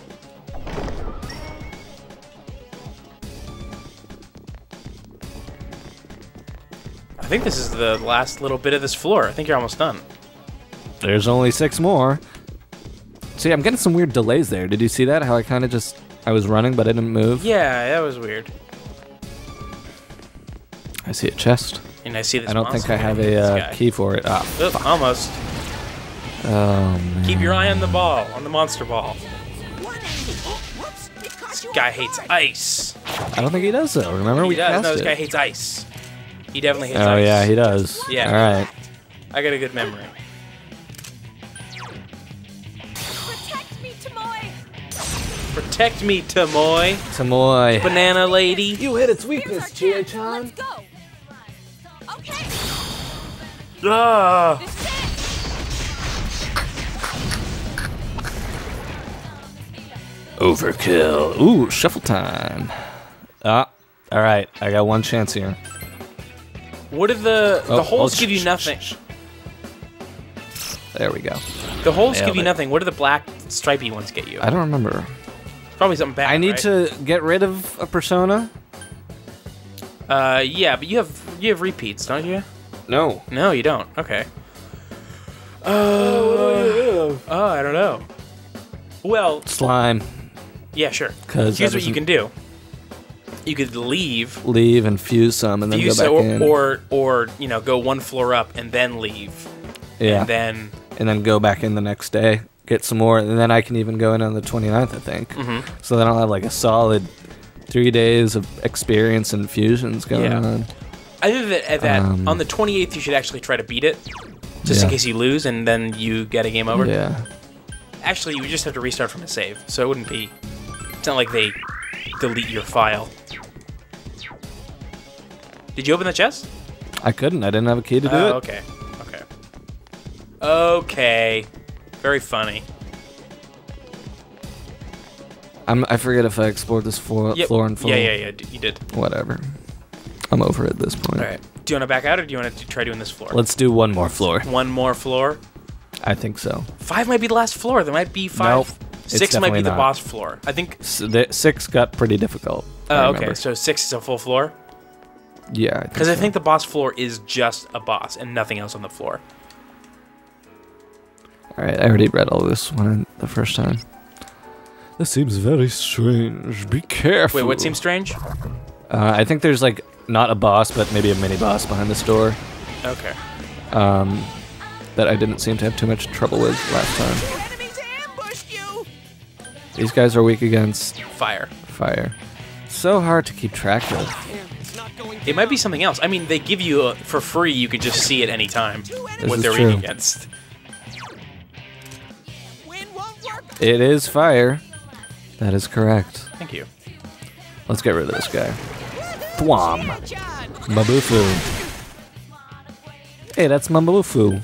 I think this is the last little bit of this floor. I think you're almost done. There's only six more. See, I'm getting some weird delays there. Did you see that? How I kind of just I was running, but I didn't move. Yeah, that was weird. I see a chest. And I see this I don't monster think I have fighting a this uh, guy. key for it. Ah, Ugh, almost. oh man. Keep your eye on the ball, on the monster ball. One enemy. Oh, whoops. It caught you Guy off hates guard. ice. I don't think he does though. Remember we He does. passed No, this it. guy hates ice. He definitely hates oh ice. yeah, he does. Yeah. All right. I got a good memory. Protect me, Tomoe. Protect me, Tomoe. Tamoy. Banana lady. You hit its Here's our chance. Let's go. Okay. Ah. This is it. Overkill. Ooh, shuffle time. Ah. All right. I got one chance here. What did the Oh, the holes oh, give you sh- nothing? sh- sh- There we go. The holes Nailed give you it. nothing. What do the black stripy ones get you? I don't remember. Probably something bad. I need right? to get rid of a persona. Uh, yeah, but you have you have repeats, don't you? No. No, you don't. Okay. Uh, oh, I don't know. Well, Slime. yeah, sure. 'Cause Here's that what you doesn't- can do. You could leave, Leave and fuse some, and then fuse go back or, in. or or you know go one floor up and then leave, yeah. and then and then go back in the next day, get some more, and then I can even go in on the twenty-ninth, I think. Mhm. So then I'll have like a solid three days of experience and fusions going Yeah. on. I think that at that Um, on the twenty-eighth you should actually try to beat it, just in Yeah. case you lose and then you get a game over. Yeah. Actually, you would just have to restart from a save, so it wouldn't be. It's not like they delete your file. Did you open the chest? I couldn't. I didn't have a key to do Oh, it. okay. Okay. Okay. Very funny. I'm, I forget if I explored this floor, Yep. floor and full. Yeah, yeah, yeah. d- You did. Whatever. I'm over it at this point. All right. Do you want to back out, or do you want to try doing this floor? Let's do one more floor. One more floor. I think so. Five might be the last floor. There might be five. Nope, it's Six might be definitely the not. boss floor. I think. S the, six got pretty difficult. I Oh, okay. remember. So six is a full floor. Yeah. Because I so. think the boss floor is just a boss and nothing else on the floor. All right. I already read all this one the first time. This seems very strange. Be careful. Wait, what seems strange? Uh, I think there's like not a boss, but maybe a mini boss behind this door. Okay. Um, that I didn't seem to have too much trouble with last time. Enemies ambushed you! These guys are weak against Fire. fire. So hard to keep track of. It might be something else. I mean, they give you a, for free. You could just see at any time what is they're true. weak against. Wind won't work. It is fire. That is correct. Thank you. Let's get rid of this guy. Thwom. John! Mabufu. Hey, that's Mabufu.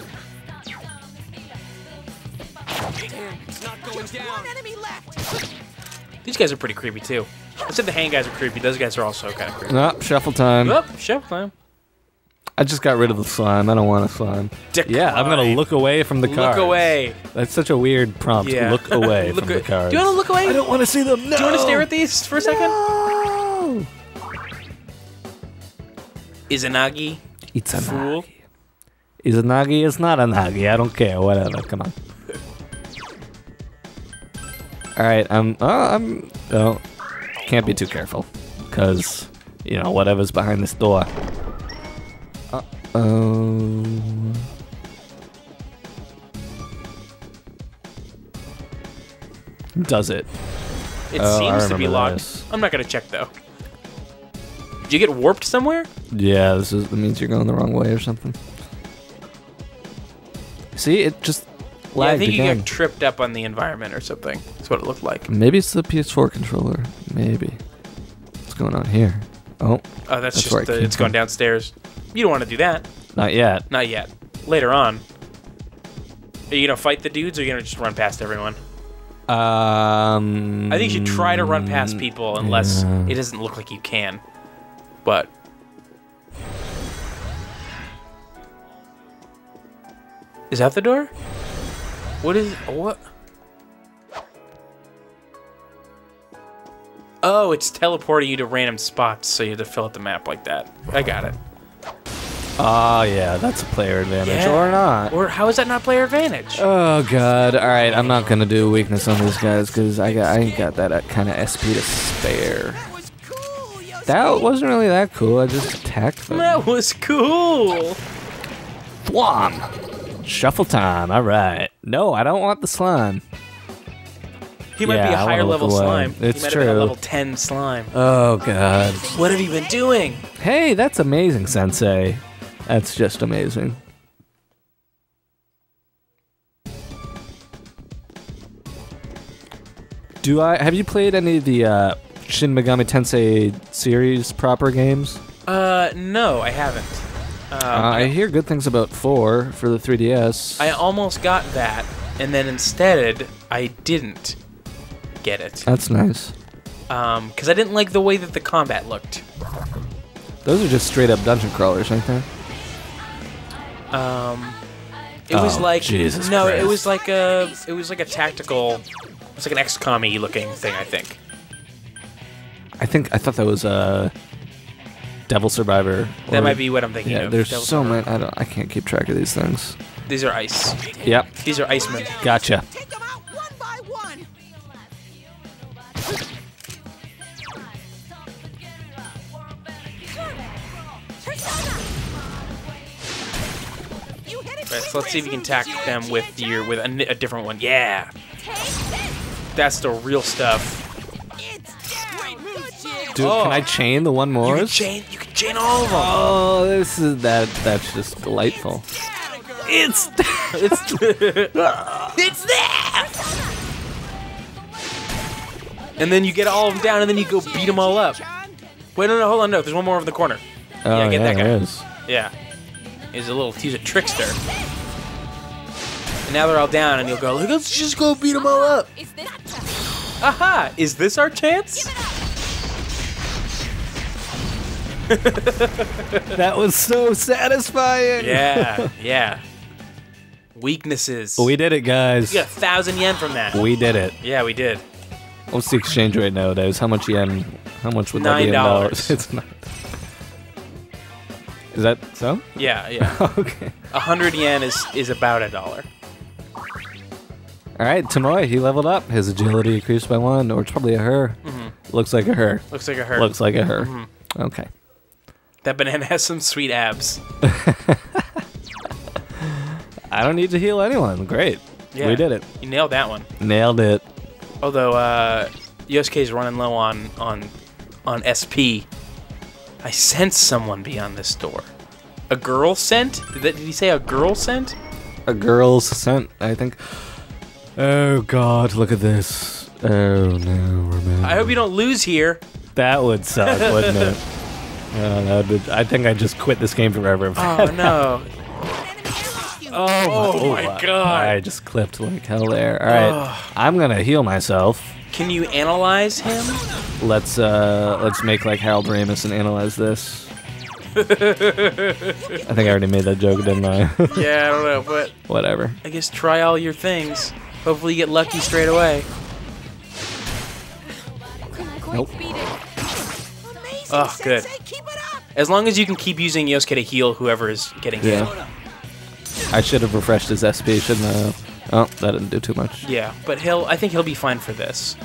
One enemy left! These guys are pretty creepy too. I said the hand guys are creepy. Those guys are also kind of creepy. Oh, shuffle time. Oh, chef time. I just got rid of the slime. I don't want a slime. Decline. Yeah, I'm gonna look away from the Look cards. away. That's such a weird prompt. Yeah. Look away Look from a- the cards. Do you want to look away? I don't want to see them. No. Do you want to stare at these for a second? No. Izanagi. It's a Fool. nagi. Is a nagi? It's not a nagi. I don't care. Whatever. Come on. All right. I'm. Oh, I'm. Oh, can't be too careful, cause you know whatever's behind this door. Uh oh. Does it? It Oh, I seems to be remember locked. this. I'm not gonna check though. Did you get warped somewhere? Yeah, this is. That means you're going the wrong way or something. See, it just Yeah, I lagged think you again. got tripped up on the environment or something. That's what it looked like. Maybe it's the P S four controller. Maybe. What's going on here? Oh, Oh, that's, That's where just it the, came it's going from. downstairs. You don't want to do that. not yet. Not yet. Later on. Are you gonna fight the dudes, or are you gonna just run past everyone? Um. I think you should try to run past people unless yeah. it doesn't look like you can. But is that the door? What is what? Oh, it's teleporting you to random spots, so you have to fill out the map like that. I got it. Oh yeah, that's a player advantage Yeah. or not. Or how is that not player advantage? Oh god. All right, I'm not gonna do weakness on these guys because I got I ain't got that kind of S P to spare. That was cool, Yosuke! That wasn't really that cool. I just attacked them. That was cool. Thwom. Shuffle time. All right. No, I don't want the slime. He might Yeah, be a I wanna higher look level away. slime. It's he might have been a true. level ten slime. Oh god. What have you been doing? Hey, that's amazing, Sensei. That's just amazing. Do I have you played any of the uh, Shin Megami Tensei series proper games? Uh, no, I haven't. Um, Uh, I hear good things about four for the three D S. I almost got that, and then instead, I didn't get it. That's nice. Um, because I didn't like the way that the combat looked. Those are just straight up dungeon crawlers, aren't they? Um, It was Oh, like Jesus no, Christ. it was like a it was like a tactical. It's like an X COM-y looking thing, I think. I think I thought that was uh, Devil Survivor. That or- might be what I'm thinking Yeah, of. there's Devil so Survivor. many. I don't. I can't keep track of these things. These are ice. Yep. These are icemen. Gotcha. Take them out one by one. You hit it Right, so let's see if you can quick. attack them with your with a, n- a different one. Yeah, that's the real stuff. It's down. Good Dude, Oh. can I chain the one more? You can chain. You can chain all of them. Oh, this is that. That's just delightful. It's it's it's there. And then you get all of them down, and then you go beat them all up. Wait, no, no, hold on, no. There's one more over the corner. Oh, Yeah, get that guy. there is. Yeah, he's a little. He's a trickster. And now they're all down, and you'll go. Let's just go beat them all up. Is this? Aha! Is this our chance? That was so satisfying. Yeah, yeah. Weaknesses. We did it, guys. We got a thousand yen from that. We did it. Yeah, we did. What's the exchange rate nowadays? How much yen? How much would that be in Nine dollars? dollars. It's not. Is that so? Yeah, yeah. Okay. A hundred yen is is about a dollar. All right, Tomoe, he leveled up. His agility increased by one, or it's probably a her. Looks like a her. Looks like a hurt. Looks like a her. Okay. That banana has some sweet abs. I don't need to heal anyone. Great. Yeah. We did it. You nailed that one. Nailed it. Although uh, Yosuke's running low on on on S P. I sense someone beyond this door. A girl sent? Did, that, did he say a girl sent? A girl's scent, I think. Oh God, look at this. Oh no, remember. I hope you don't lose here. That would suck, wouldn't it? Uh, that would, I think I just quit this game forever. if Oh that no. Oh, Oh my God. I just clipped like hell there. All right, I'm gonna heal myself. Can you analyze him? Let's uh, let's make like Harold Ramis and analyze this. I think I already made that joke, didn't I? Yeah, I don't know, but Whatever. I guess try all your things. Hopefully you get lucky straight away. Nope. Amazing, Oh, good. Sensei. Keep it up. As long as you can keep using Yosuke to heal whoever is getting hit. Yeah. I should have refreshed his S P, shouldn't I? Oh, that didn't do too much. Yeah, but he'll. I think he'll be fine for this.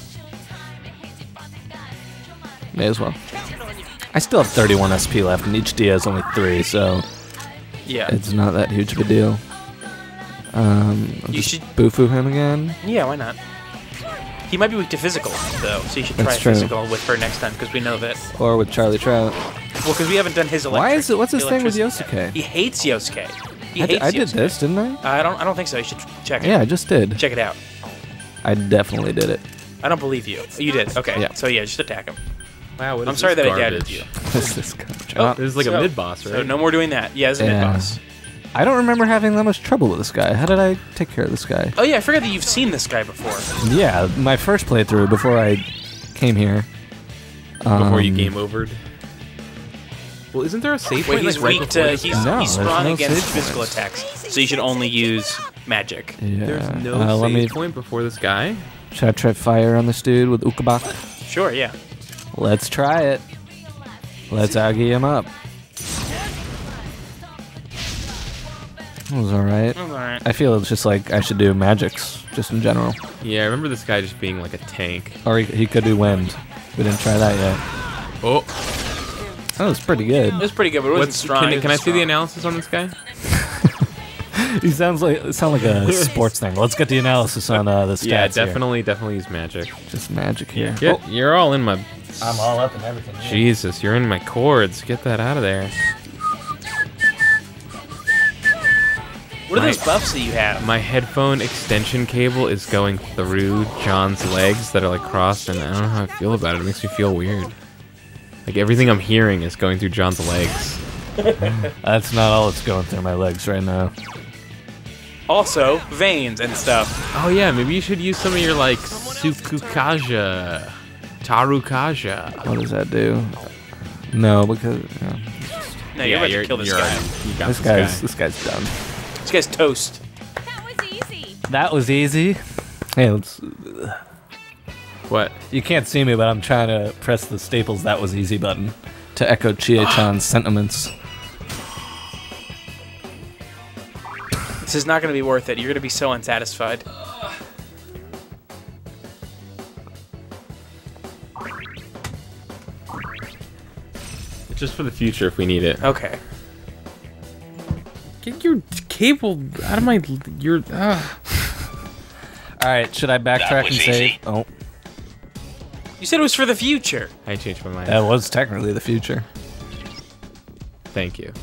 May as well. I still have thirty-one S P left, and each D has only three, so Yeah. it's not that huge of a deal. Um, I'll You just should- Bufu him again. Yeah, why not? He might be weak to physical, though, so you should try That's true. physical with her next time, because we know that. Or with Charlie Trout. Well, because we haven't done his electric. Why is it? What's his thing with electricity yet. Yosuke? He hates Yosuke. He I, hates did, I did Yosuke. this, didn't I? I don't. I don't think so. You should check it. Yeah, I just did. Check it out. I definitely did it. I don't believe you. You did. Okay. Yeah. So yeah, just attack him. Wow, what I'm is sorry this that I garbage? doubted you. This is garbage. Oh, Uh, This is like So- a mid boss, right? So no more doing that. Yeah, this is a Yeah. mid boss. I don't remember having that much trouble with this guy. How did I take care of this guy? Oh yeah, I forgot that you've seen this guy before. Yeah, my first playthrough before I came here. Before you Um, game overed. Well, isn't there a save Wait, point he's like right weak before to. this? He's, No, he's there's strong no against save physical points. attacks, so you should only use magic. Yeah. There's no uh, let save me. point before this guy? Should I try fire on this dude with Ukabak? Sure, yeah. Let's try it. Let's Agi him up. That was alright. Alright. I feel it's just like I should do magics, just in general. Yeah, I remember this guy just being like a tank. Or he, he could do wind. We didn't try that yet. Oh, That was pretty good. It was pretty good, but it wasn't what's, strong. can, It can I wasn't see the strong. analysis on this guy? He sounds like it sounds like a sports thing. Let's get the analysis on uh, the stats. Yeah, here. definitely, definitely use magic. Just magic here. Get, you're all in my. I'm all up in everything. Jesus, you're in my cords. Get that out of there. What are My- those buffs that you have? My headphone extension cable is going through John's legs that are like crossed, and I don't know how I feel about it. It makes me feel weird. Like everything I'm hearing is going through John's legs. That's not all that's going through my legs right now. Also, veins and stuff. Oh yeah, maybe you should use some of your like Sukukaja, Tarukaja. What does that do? No, because yeah. No, you're about you're, to kill this you're guy. already- you got this this guy's guy. this guy's done. This guy's toast. That was easy. That was easy. Hey, let's. What? You can't see me, but I'm trying to press the Staples "That was easy" button to echo Chie-chan's sentiments. This is not going to be worth it. You're going to be so unsatisfied. It's just for the future if we need it. Okay. Get your cable out of my... Your... Uh. All right, should I backtrack and save? Oh, You said it was for the future. I changed my mind. that was technically the future. Thank you.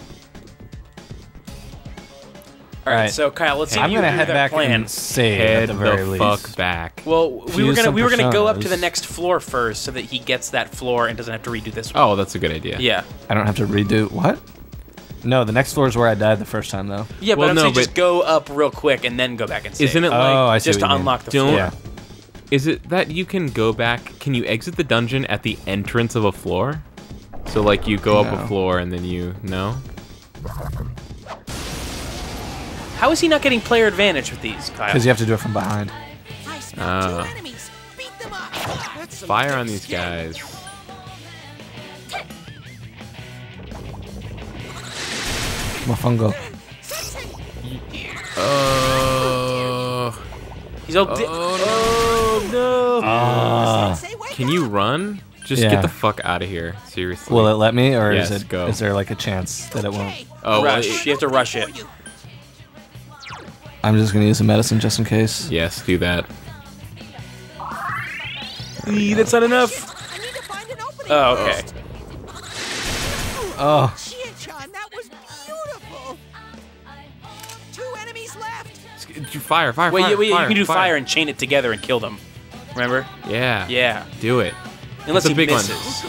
All right, Alright. so Kyle, let's see I'm if you gonna agree head with our back plan. and save Head at the very the least. fuck back. Well, we were Use gonna some we were gonna go up to personas. the next floor first, so that he gets that floor and doesn't have to redo this one. Oh, that's a good idea. Yeah, I don't have to redo what? No, the next floor is where I died the first time, though. yeah, but Well, I'm no, saying just but- go up real quick and then go back and save. Isn't it Oh, like... I see just what to you mean. unlock the Don't- floor? Yeah. Is it that you can go back... Can you exit the dungeon at the entrance of a floor? So, like, you go up No. a floor and then you... No? How is he not getting player advantage with these, Kyle? Because you have to do it from behind. I smell Ah. two enemies. Beat them up. That's some Fire good on these skill. guys. Mofungo. Oh... He's all. di- Oh, no! Ah. Say, wake Can you run? Just Yeah. get the fuck out of here. Seriously. Will it let me, or Yes, is it? go. Is there like a chance that it won't? Oh, well, rush. it- You have to rush it. I'm just gonna use a medicine just in case. yes, do that. Eee, that's not enough. I need to find an opening. Oh, okay. Oh, Chie-chan, that was beautiful. Two enemies left. Fire, fire, Wait, fire, yeah, wait, fire, you can do fire. and chain it together and kill them. Remember? Yeah. Yeah. Do it. Unless It's a he big one. misses.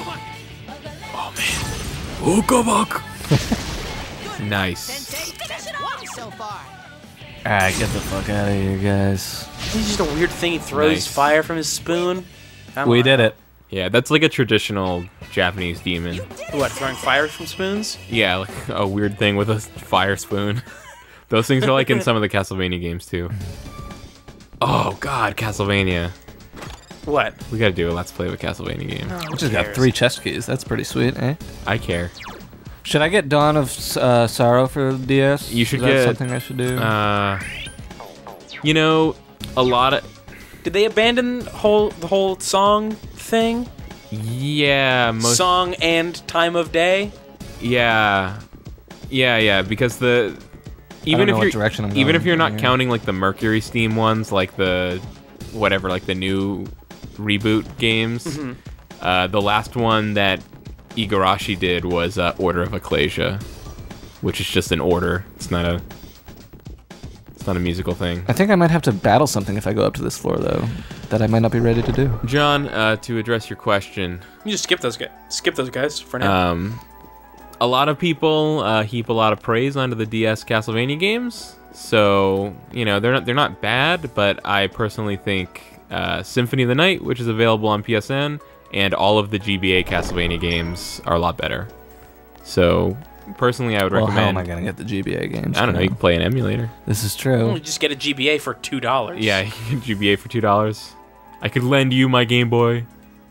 Oh, go back. Nice. Sensei, finish it off so far. alright, get the fuck out of here, guys. It's just a weird thing. He throws Nice. fire from his spoon. Come We on. did it. Yeah, that's like a traditional Japanese demon. What, throwing fire from spoons? Yeah, like a weird thing with a fire spoon. Those things are like in some of the Castlevania games too. Oh god, Castlevania. What? We gotta do a Let's Play with Castlevania game. Who We just got cares? three chest keys. That's pretty sweet, eh? I care. Should I get Dawn of uh, Sorrow for the D S? You should Is that get, something I should do. Uh, you know, a lot of... Did they abandon whole the whole song thing? Yeah, most... Song and time of day? Yeah. Yeah, yeah, because the... Even know if what you're direction I'm even going if you're not here. counting like the Mercury Steam ones, like the whatever, like the new reboot games, Mm-hmm. uh, the last one that Igarashi did was uh, Order of Ecclesia, which is just an order. It's not a it's not a musical thing. I think I might have to battle something if I go up to this floor, though, that I might not be ready to do. John, uh, to address your question, You just skip those guys. Skip those guys for now. um, a lot of people uh, heap a lot of praise onto the D S Castlevania games. So you know they're not they're not bad, but I personally think uh, Symphony of the Night, which is available on P S N, and all of the G B A Castlevania games are a lot better. So personally, I would Well, how recommend. am I gonna get the G B A games? I don't know. You can play an emulator. This is You true. just get a G B A for two dollars. Yeah, you can G B A for two dollars. I could lend you my Game Boy.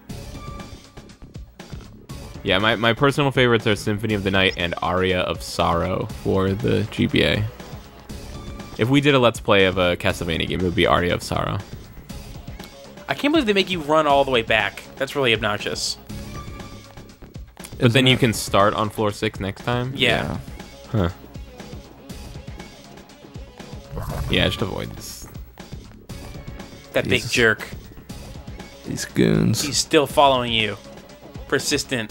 Yeah, my, my personal favorites are Symphony of the Night and Aria of Sorrow for the G B A. If we did a Let's Play of a Castlevania game, it would be Aria of Sorrow. I can't believe they make you run all the way back. That's really obnoxious. But then Isn't you it? can start on floor six next time? Yeah. Huh. Yeah, just avoid this. That big Jesus. jerk. These goons. He's still following you. Persistent.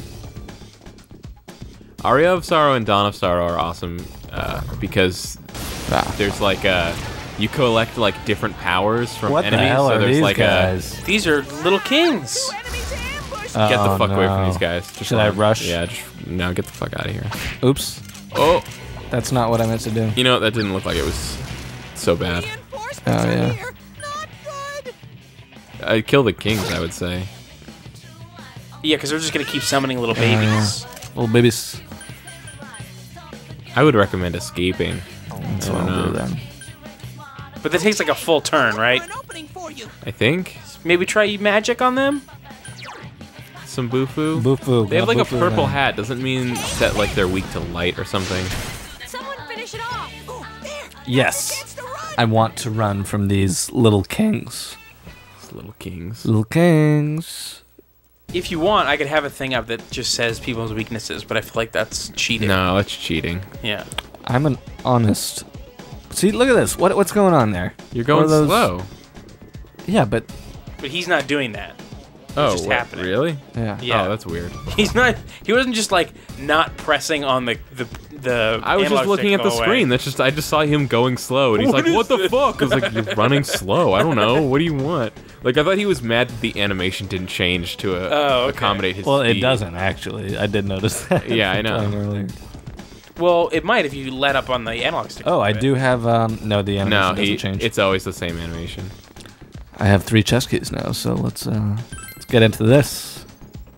Aria of Sorrow and Dawn of Sorrow are awesome uh, because Ah. there's like a... You collect like different powers from What the enemies. hell so are there's these like guys? These are little kings. Two enemies ambush. a... Get the Oh, fuck away from no. these guys. Just Should I run. rush? Yeah, just... No, get the fuck out of here. Oops. Oh! That's not what I meant to do. You know, that didn't look like it was so bad. Reinforcements Oh, are yeah. here. Not good. I'd kill the kings, I would say. Yeah, because they're just gonna keep summoning little babies. Little babies. I would recommend escaping. That's I what don't I'll do know. then. But that takes like a full turn, right? An opening for you. I think Maybe try magic on them? some Bufu. Bufu. They have got like a Bufu purple then. hat. Doesn't mean that like they're weak to light or something. Someone finish it off. Oh, there. Yes. Chance to run. I want to run from these little kings. These little kings. Little kings. If you want, I could have a thing up that just says people's weaknesses, but I feel like that's cheating. No, that's cheating. Yeah. I'm an honest. See, look at this. What what's going on there? You're What going are those- slow. Yeah, but But he's not doing that. Oh, just what, happening. really? yeah. Yeah. Oh, that's weird. He's not. He wasn't just like not pressing on the the the. I was just analog looking stick at the all way. screen. That's just I just saw him going slow, and he's What like, "What is the this?" fuck?" I was like, "You're running slow." I don't know. What do you want? Like I thought he was mad that the animation didn't change to uh, Oh, okay. accommodate his. Well, it speed. doesn't actually. I did notice that. Yeah, I know. Playing earlier. Well, it might if you let up on the analog stick. Oh, a I bit. do have. Um, no, the animation No, doesn't he, change. it's always the same animation. I have three chess keys now, so let's uh, let's get into this.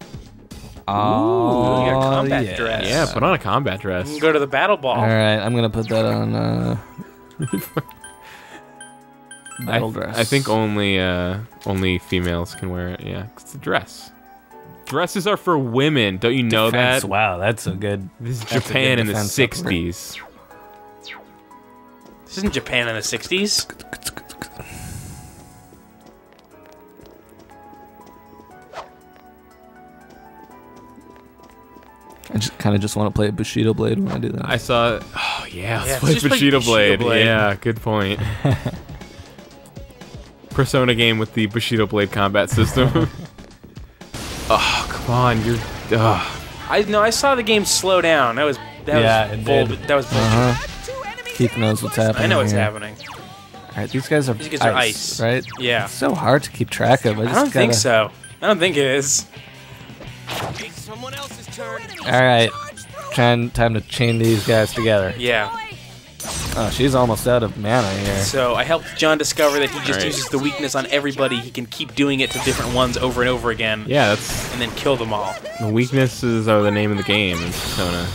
Oh, you got a combat yeah. dress. Yeah, put on a combat You dress. can go to the battle ball. All right, I'm gonna put that on. Uh, I, battle dress. I think only uh, only females can wear it. Yeah, 'cause it's a dress. Dresses are for women. Don't you know Defense, that? Wow, that's a good. This is that's a Japan good in the defense sixties. This isn't Japan in the sixties. I just kind of just want to play a Bushido Blade when I do that. I saw. Oh yeah, let's Yeah, play just play Bushido Bushido Blade. Blade. Yeah, good point. Persona game with the Bushido Blade combat system. Oh come on, you're. Oh. I no, I saw the game slow down. That was that Yeah, was it bull, did. that was bullshit. Uh-huh. Two enemies Keith in knows what's first. happening. I know what's here. happening. All right, these guys are, These guys are ice. right? Yeah. It's so hard to keep track of. I, I just don't think gotta- so. I don't think it is. It's someone else's turn. All right, trying time to chain these guys together. Yeah. Oh, she's almost out of mana here. So I helped John discover that he just Alright. uses the weakness on everybody. He can keep doing it to different ones over and over again. Yeah, that's And then kill them all. the weaknesses are the name of the game in Persona.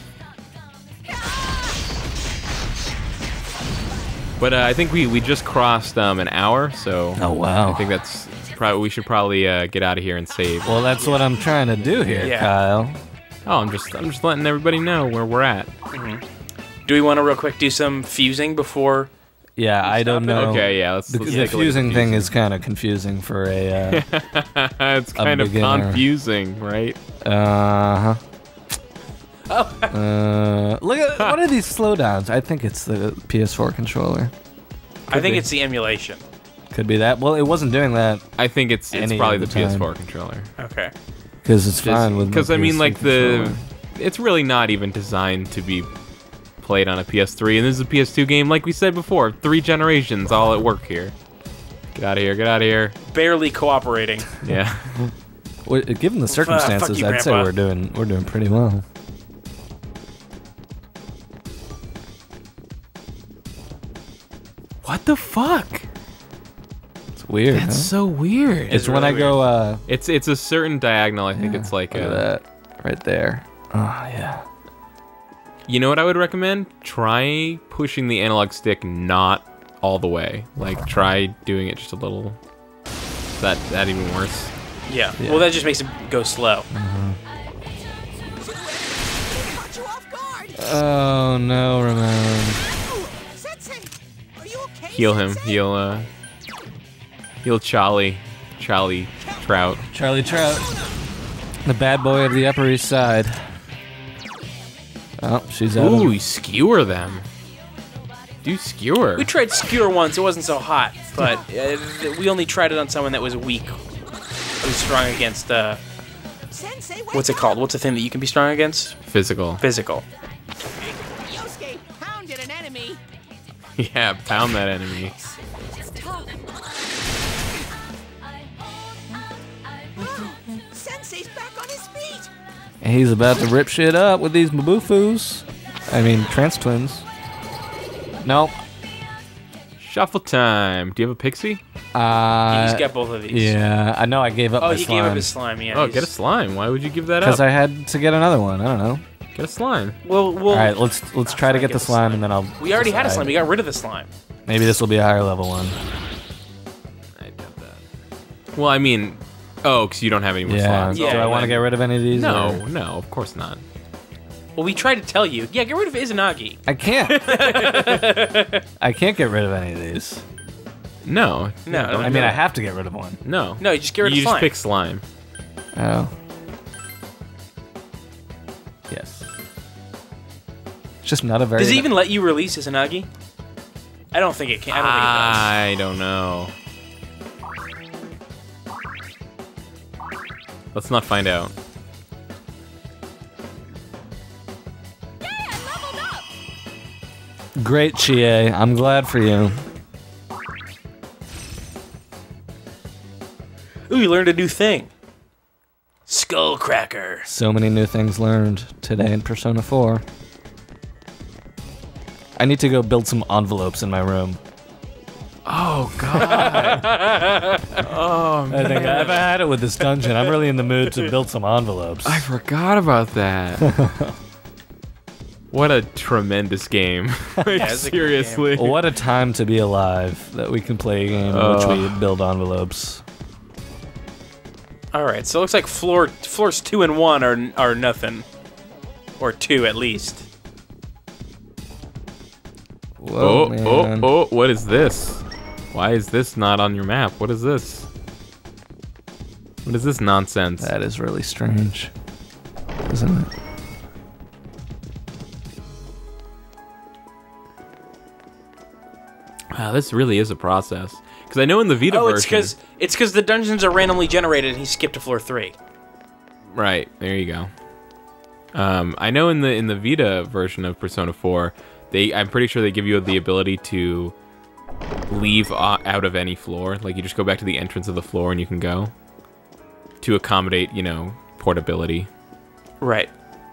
But uh, I think we, we just crossed um, an hour, so Oh wow. I think that's probably we should probably uh, get out of here and save. Well, that's what I'm trying to do here, Yeah. Kyle. Oh, I'm just I'm just letting everybody know where we're at. Do we want to real quick do some fusing before? Yeah, I don't know. Okay, yeah, let's. The, let's the take a look at fusing thing fusing. is kind of confusing for a. Uh It's kind of beginner. confusing, right? huh. uh, look at what are these slowdowns? I think it's the P S four controller. I think be. it's the emulation. Could be that. Well, it wasn't doing that I think it's it's Any probably of the, the P S time. four controller. Okay. because it's fine with. Because my I mean, P S like the, controller. it's really not even designed to be played on a P S three, and this is a P S two game. Like we said before, three generations all at work here. Get out of here! Get out of here! Barely cooperating. Yeah. Well, given the circumstances, you, I'd say Grandpa. we're doing we're doing pretty well. What the fuck? It's weird. That's huh? so weird. It's when really I go. Uh, It's it's a certain diagonal. I think yeah, it's like look at a. that right there. Oh yeah. You know what I would recommend? Try pushing the analog stick not all the way. Like try doing it just a little. That that even worse. Yeah. Yeah. Well, that just makes it go slow. Caught you off guard. Oh no, Ramon. Sensei, are you okay? Heal him. Sensei? Heal uh. Heal Charlie. Charlie Trout. Charlie Trout, the bad boy of the Upper East Side. Oh, she's out. Ooh, Of, you skewer them. Do skewer. We tried skewer once. It wasn't so hot, but uh, we only tried it on someone that was weak. That was strong against. Uh, Sensei, what's it called? What's the thing that you can be strong against? Physical. Physical. Yosuke pounded an enemy. Yeah, pound that enemy. Sensei's back on his feet. and he's about to rip shit up with these Mabufus. I mean, trans twins. Nope. Shuffle time. Do you have a pixie? Uh, He's got both of these. yeah, I know. I gave up Oh, my he slime gave up his slime. Yeah. Oh, he's- get a slime. Why would you give that because up? I had to get another one. I don't know. Get a slime. We'll, we'll, All right, let's let's try to get the slime, and then I'll. We already had a decide. slime. We got rid of the slime. Maybe this will be a higher level one. I doubt that. Well, I mean, oh, because you don't have any more Yeah. slots. Yeah, Do I want to then- get rid of any of these? No, or- no, of course not. Well, we tried to tell you. Yeah, get rid of Izanagi. I can't. I can't get rid of any of these. No. No, don't I do mean, I that. have to get rid of one. No. No, you just get rid of You just slime. pick slime. Oh. Yes. It's just not a very. Does it even let you release Izanagi? I don't think it can. I don't think it I don't know. Let's not find out. Yeah, I leveled up. Great, Chie. I'm glad for you. does. Ooh, you learned a new thing. Skullcracker. So many new things learned today in Persona four. I need to go build some envelopes in my room. Oh God. oh I think I've had it with this dungeon. I'm really in the mood to build some envelopes. I forgot about that. What a tremendous game. Like, Yeah, it's a good seriously. What a time to be alive that we can play a game in which we build envelopes. All right, so it looks like floor floors two and one are are nothing, or two at least. Whoa, Oh, man. oh, oh, what is this? Why is this not on your map? What is this? What is this nonsense? That is really strange, isn't it? Wow, this really is a process. Because I know in the Vita Oh, version... it's because it's because the dungeons are randomly generated, and he skipped to floor three. Right, there you go. Um, I know in the in the Vita version of Persona four, they I'm pretty sure they give you the ability to leave uh, out of any floor. Like, you just go back to the entrance of the floor and you can go. To accommodate, you know, portability. Right.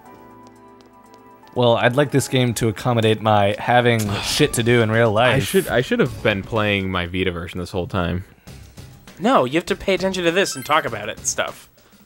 Well, I'd like this game to accommodate my having shit to do in real life. I should I should have been playing my Vita version this whole time. No, you have to pay attention to this and talk about it and stuff.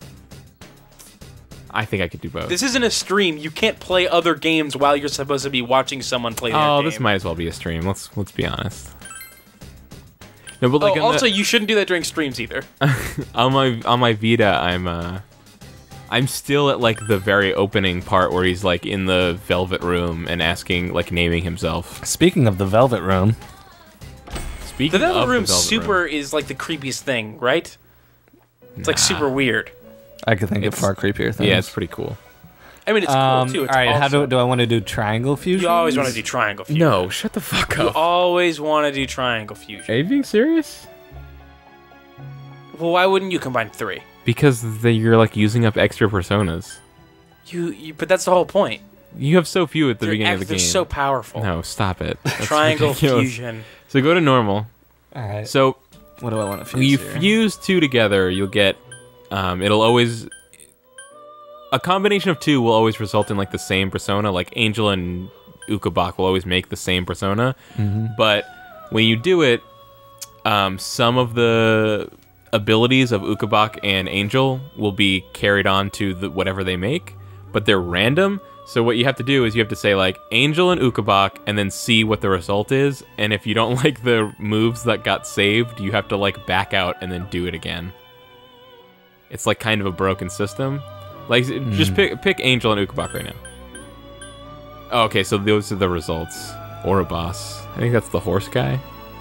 I think I could do both. This isn't a stream. You can't play other games while you're supposed to be watching someone play their oh, game. this might as well be a stream. Let's let's be honest. No, but like Oh, on also, the- you shouldn't do that during streams either. on my on my Vita, I'm uh, I'm still at like the very opening part where he's like in the Velvet Room and asking, like, naming himself. Speaking of the Velvet Room, Speaking The Velvet of Room the Velvet super Room, is like the creepiest thing, right? It's like super weird. I could think of It's- far creepier things. yeah, it's pretty cool. I mean, it's Um, cool too. It's all right, how do also- do I want to do triangle fusion? You always want to do triangle fusion. No, shut the fuck You up. always want to do triangle fusion. Are you being serious? Well, why wouldn't you combine three? Because they, you're like using up extra personas. You, you, but that's the whole point. You have so few at the They're, beginning act- of the they're game. so powerful. No, stop it. That's Triangle ridiculous. fusion. So go to normal. All right. So What do I want to when you fuse here? fuse two together, you'll get. Um, it'll always. A combination of two will always result in like the same persona. Like Angel and Ukabak will always make the same persona. But when you do it, um, some of the abilities of Ukabak and Angel will be carried on to the, whatever they make, but they're random. So what you have to do is you have to say like Angel and Ukabak and then see what the result is. And if you don't like the moves that got saved, you have to like back out and then do it again. It's like kind of a broken system. Like just pick pick Angel and Ukabak right now. Oh, okay, so those are the results. Oribas. I think that's the horse guy.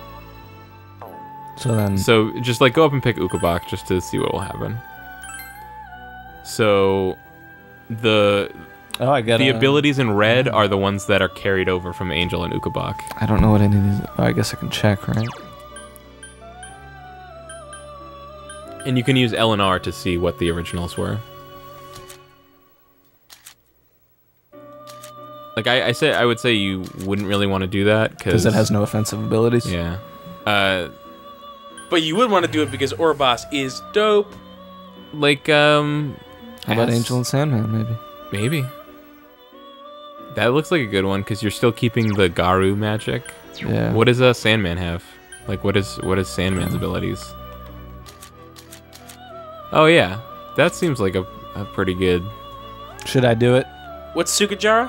So then, So just like go up and pick Ukabak just to see what will happen. So the oh, I got the a- abilities in red are the ones that are carried over from Angel and Ukabak. I don't know what any of these. Oh, I guess I can check, right? And you can use L and R to see what the originals were. Like I, I said, I would say you wouldn't really want to do that Because because it has no offensive abilities. Yeah. Uh, But you would want to do it because Oribas is dope. like um. How about has- Angel and Sandman, maybe? Maybe. That looks like a good one because you're still keeping the Garu magic. Yeah. What does a Sandman have? Like, what is what is Sandman's abilities? Oh yeah, that seems like a, a pretty good. Should I do it? What's Sukajara?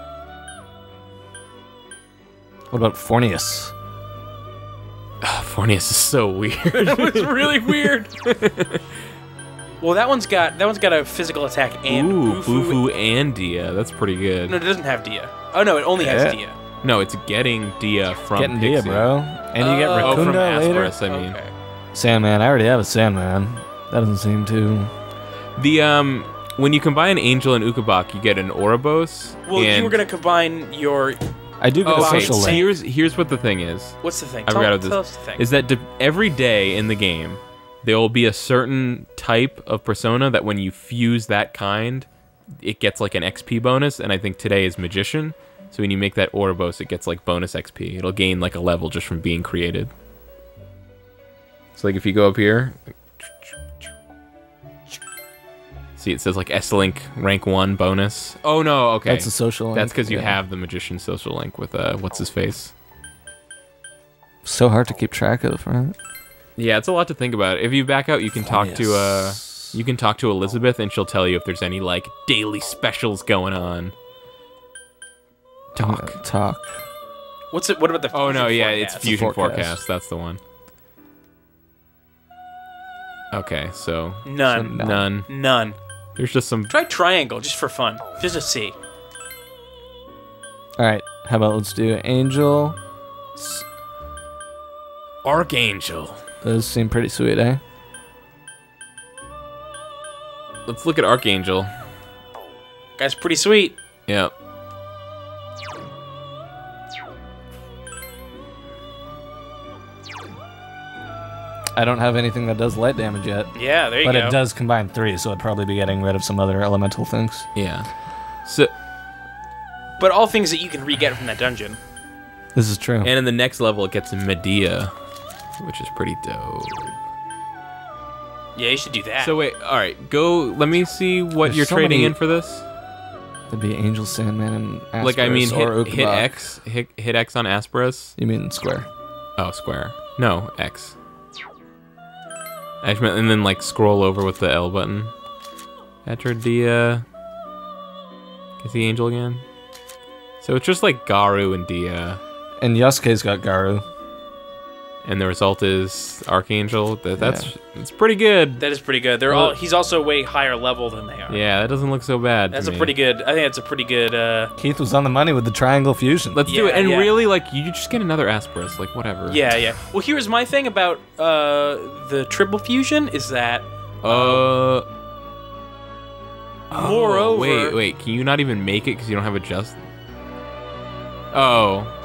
What about Fornius? Fornius is so weird. That was really weird. Well, that one's got that one's got a physical attack and Ooh, Bufu. Bufu and Dia. That's pretty good. No, it doesn't have Dia. Oh no, it only has Yeah. Dia. No, it's getting Dia from Getting Pixie. Dia, bro. And you get Oh, Oh, from Raccoonda later. Asperus, I mean. Okay. Sandman. I already have a Sandman. That doesn't seem too... The um, when you combine Angel and Ukabak, you get an Ouroboros. Well, and... you were gonna combine your. I do get Oh, a okay. social So link. here's here's what the thing is. What's the thing? I tell, forgot what tell this us the thing. is. That de- every day in the game, there will be a certain type of persona that when you fuse that kind, it gets like an X P bonus. And I think today is Magician. So when you make that Ouroboros, it gets like bonus X P. It'll gain like a level just from being created. So like if you go up here, see it says like S-Link rank one bonus. Oh no, okay. That's a social link. That's because you yeah. have the Magician social link with uh, what's his face. So hard to keep track of, right? Yeah, it's a lot to think about. If you back out, you can talk to uh, you can talk to Elizabeth, and she'll tell you if there's any like daily specials going on. Talk. Uh, talk. What's it? What about the? Oh no, fusion yeah, forecast? it's Fusion forecast. Forecast. That's the one. Okay, so None. No. none. None. There's just some. Try triangle just for fun, just to see. All right. How about let's do Angel. S- Archangel. Those seem pretty sweet, eh? Let's look at Archangel. Guy's pretty sweet. Yeah. I don't have anything that does light damage yet. Yeah, there you But go. it does combine three, so I'd probably be getting rid of some other elemental things. Yeah. So, But all things that you can re-get from that dungeon. This is true. and in the next level, it gets Medea, which is pretty dope. Yeah, you should do that. So wait, all right, go. Let me see what There's you're so trading many- in for this. It'd be Angel, Sandman, and Asperus, Like I mean, or hit, hit Ukabak. X, hit, hit X on Asperus. You mean square? Oh, square. No, X. I just meant- and then like scroll over with the L button. Etridia. Can I see Angel again? So it's just like Garu and Dia, And Yasuke's got Garu. and the result is Archangel. That, that's it's pretty good. that is pretty good. They're Well- all. He's also way higher level than they are. Yeah, that doesn't look so bad. to That's a me. pretty good. I think that's a pretty good. Uh, Keith was on the money with the triangle fusion. Let's do it. Yeah, And yeah. really, like, you just get another Asperus, like whatever. yeah, yeah. Well, here's my thing about uh, the triple fusion is that Uh. moreover. Wait, wait. Can you not even make it because you don't have a just? Oh.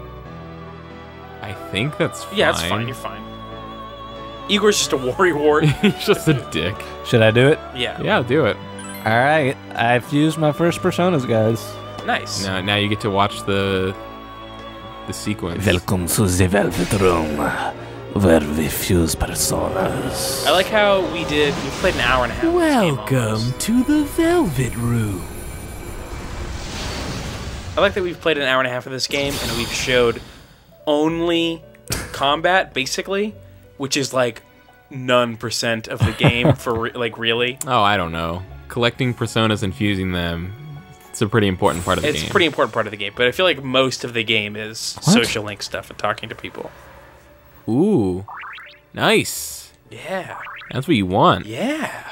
I think that's fine. Yeah, that's fine. You're fine. Igor's just a worry wart. He's just a dick. Should I do it? Yeah. Yeah, do it. All right. I fused my first personas, guys. Nice. Now, now you get to watch the the sequence. Welcome to the Velvet Room, where we fuse personas. I like how we did. We played an hour and a half. of this game almost. to the Velvet Room. I like that we've played an hour and a half of this game and we've showed only combat, basically, which is like none percent of the game for re- like really. Oh, I don't know. Collecting personas and fusing them. It's a pretty important part of the It's game. a pretty important part of the game, but I feel like most of the game is social link stuff and talking to people. Ooh, nice. Yeah. That's what you want. Yeah.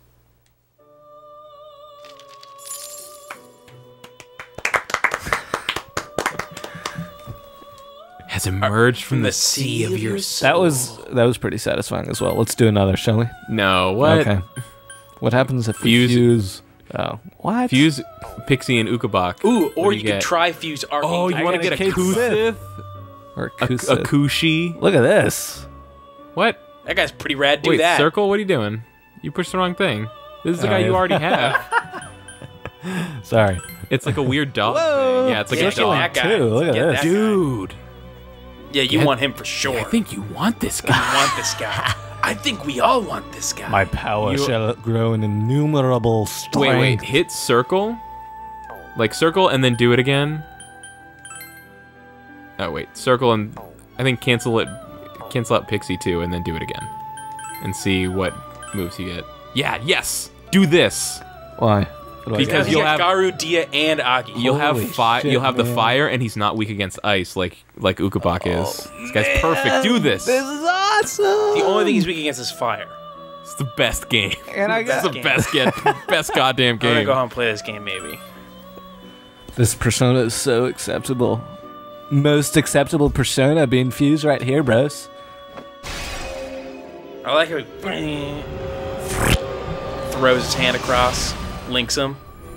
Has emerged from the sea of your soul. That was that was pretty satisfying as well. Let's do another, shall we? No, what? Okay. What happens if Fuse- we fuse? Oh, what? Fuse Pixie and Ukabak. Ooh, What or do you, get? could try fuse Archangel. Oh, you I want to gotta get a Kate Kusith? or A, a Kusith. Kushi? Look at this. What? That guy's pretty rad. Do Wait, that. Circle? What are you doing? You pushed the wrong thing. This is the Oh, guy you yeah. already have. Sorry. It's like a weird dog Whoa. thing. Yeah, it's like Yeah, a get dog. that guy. Too. Look at Get this. that guy. Dude, Yeah, you Get- want him for sure. I think you want this you guy. want this guy. I think we all want this guy. My power You- shall grow in innumerable strength. Wait, wait. Hit circle? Like circle and then do it again? Oh, wait. Circle and... I think cancel it... Cancel out Pixie too and then do it again. And see what moves you get. Yeah, yes! Do this! Why? What do I Because get? you you'll got have- Garu, Dia, and Aki. You'll have Holy fire. shit, You'll have the man. fire, and he's not weak against ice like like Ukabak is. Oh, This guy's perfect. Do this. This is awesome. The only thing he's weak against is fire. It's the best game. And I It's got the game. best get best goddamn I'm gonna game. go home and play this game, maybe. this persona is so acceptable. Most acceptable persona being fused right here, bros. I like how he throws his hand across, links him.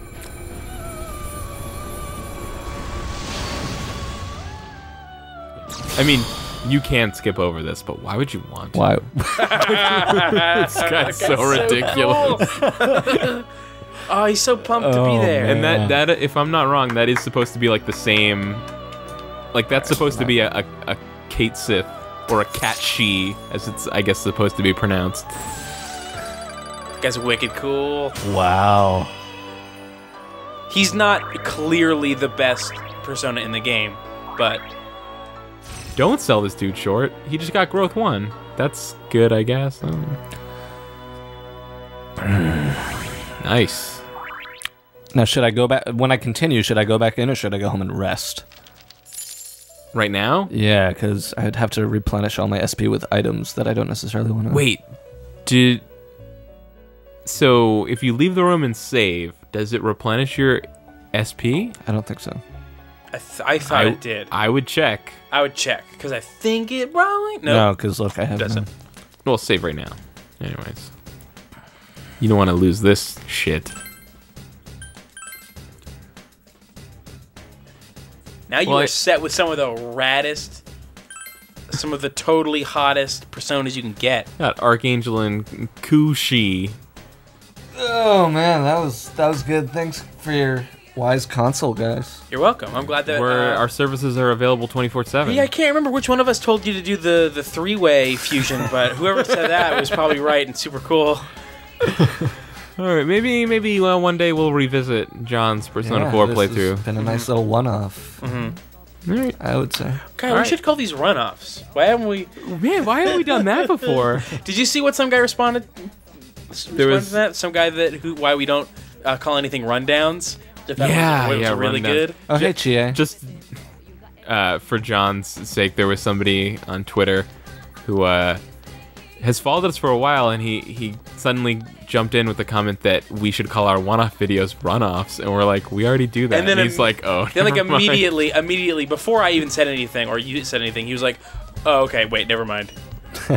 I mean, you can skip over this, but why would you want to? Why? This guy's so ridiculous. Oh, he's so pumped to be Oh, there. And Yeah. that that if I'm not wrong, that is supposed to be like the same. Like that's supposed to be a a, a Kate Sith or a Cat She, as it's I guess supposed to be pronounced. Guy's wicked cool. Wow. He's not clearly the best persona in the game, but Don't sell this dude short. He just got growth one. That's good, I guess. Um, nice. Now, should I go back when I continue? Should I go back in, or should I go home and rest? Right now? Yeah, because I'd have to replenish all my S P with items that I don't necessarily want to. Wait, did so if you leave the room and save, does it replenish your S P? I don't think so. I, th I thought I, it did. I would check. I would check because I think it probably no. No, because look, I have Doesn't. none. Well, save right now. Anyways, you don't want to lose this shit. Now you Well, are I- set with some of the raddest, some of the totally hottest personas you can get. Got Archangel and Kushi. Oh man, that was that was good. Thanks for your wise console, guys. You're welcome. I'm glad that Where uh, our services are available twenty-four seven. Yeah, I can't remember which one of us told you to do the the three way fusion, but whoever said that was probably right and super cool. All right, maybe maybe well, one day we'll revisit John's Persona Yeah, four this playthrough. has been a nice little one-off. Mm-hmm. All right. I would say. God, we Alright. should call these runoffs. Why haven't we? Man, why haven't we done that before? Did you see what some guy responded? There responded was- to that some guy that who why we don't uh, call anything rundowns. If that Yeah, was, was yeah, really rundown. good. Oh, hey, Chie. Just uh, for John's sake, there was somebody on Twitter who uh, has followed us for a while, and he, he suddenly jumped in with the comment that we should call our one-off videos runoffs, and we're like, we already do that. And then he's im- like, oh, Then like never mind. immediately, immediately before I even said anything or you said anything, he was like, "Oh, okay, wait, never mind." All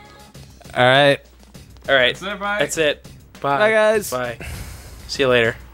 right. All right, That's it, bye. that's it. Bye, Bye, guys. Bye. See you later.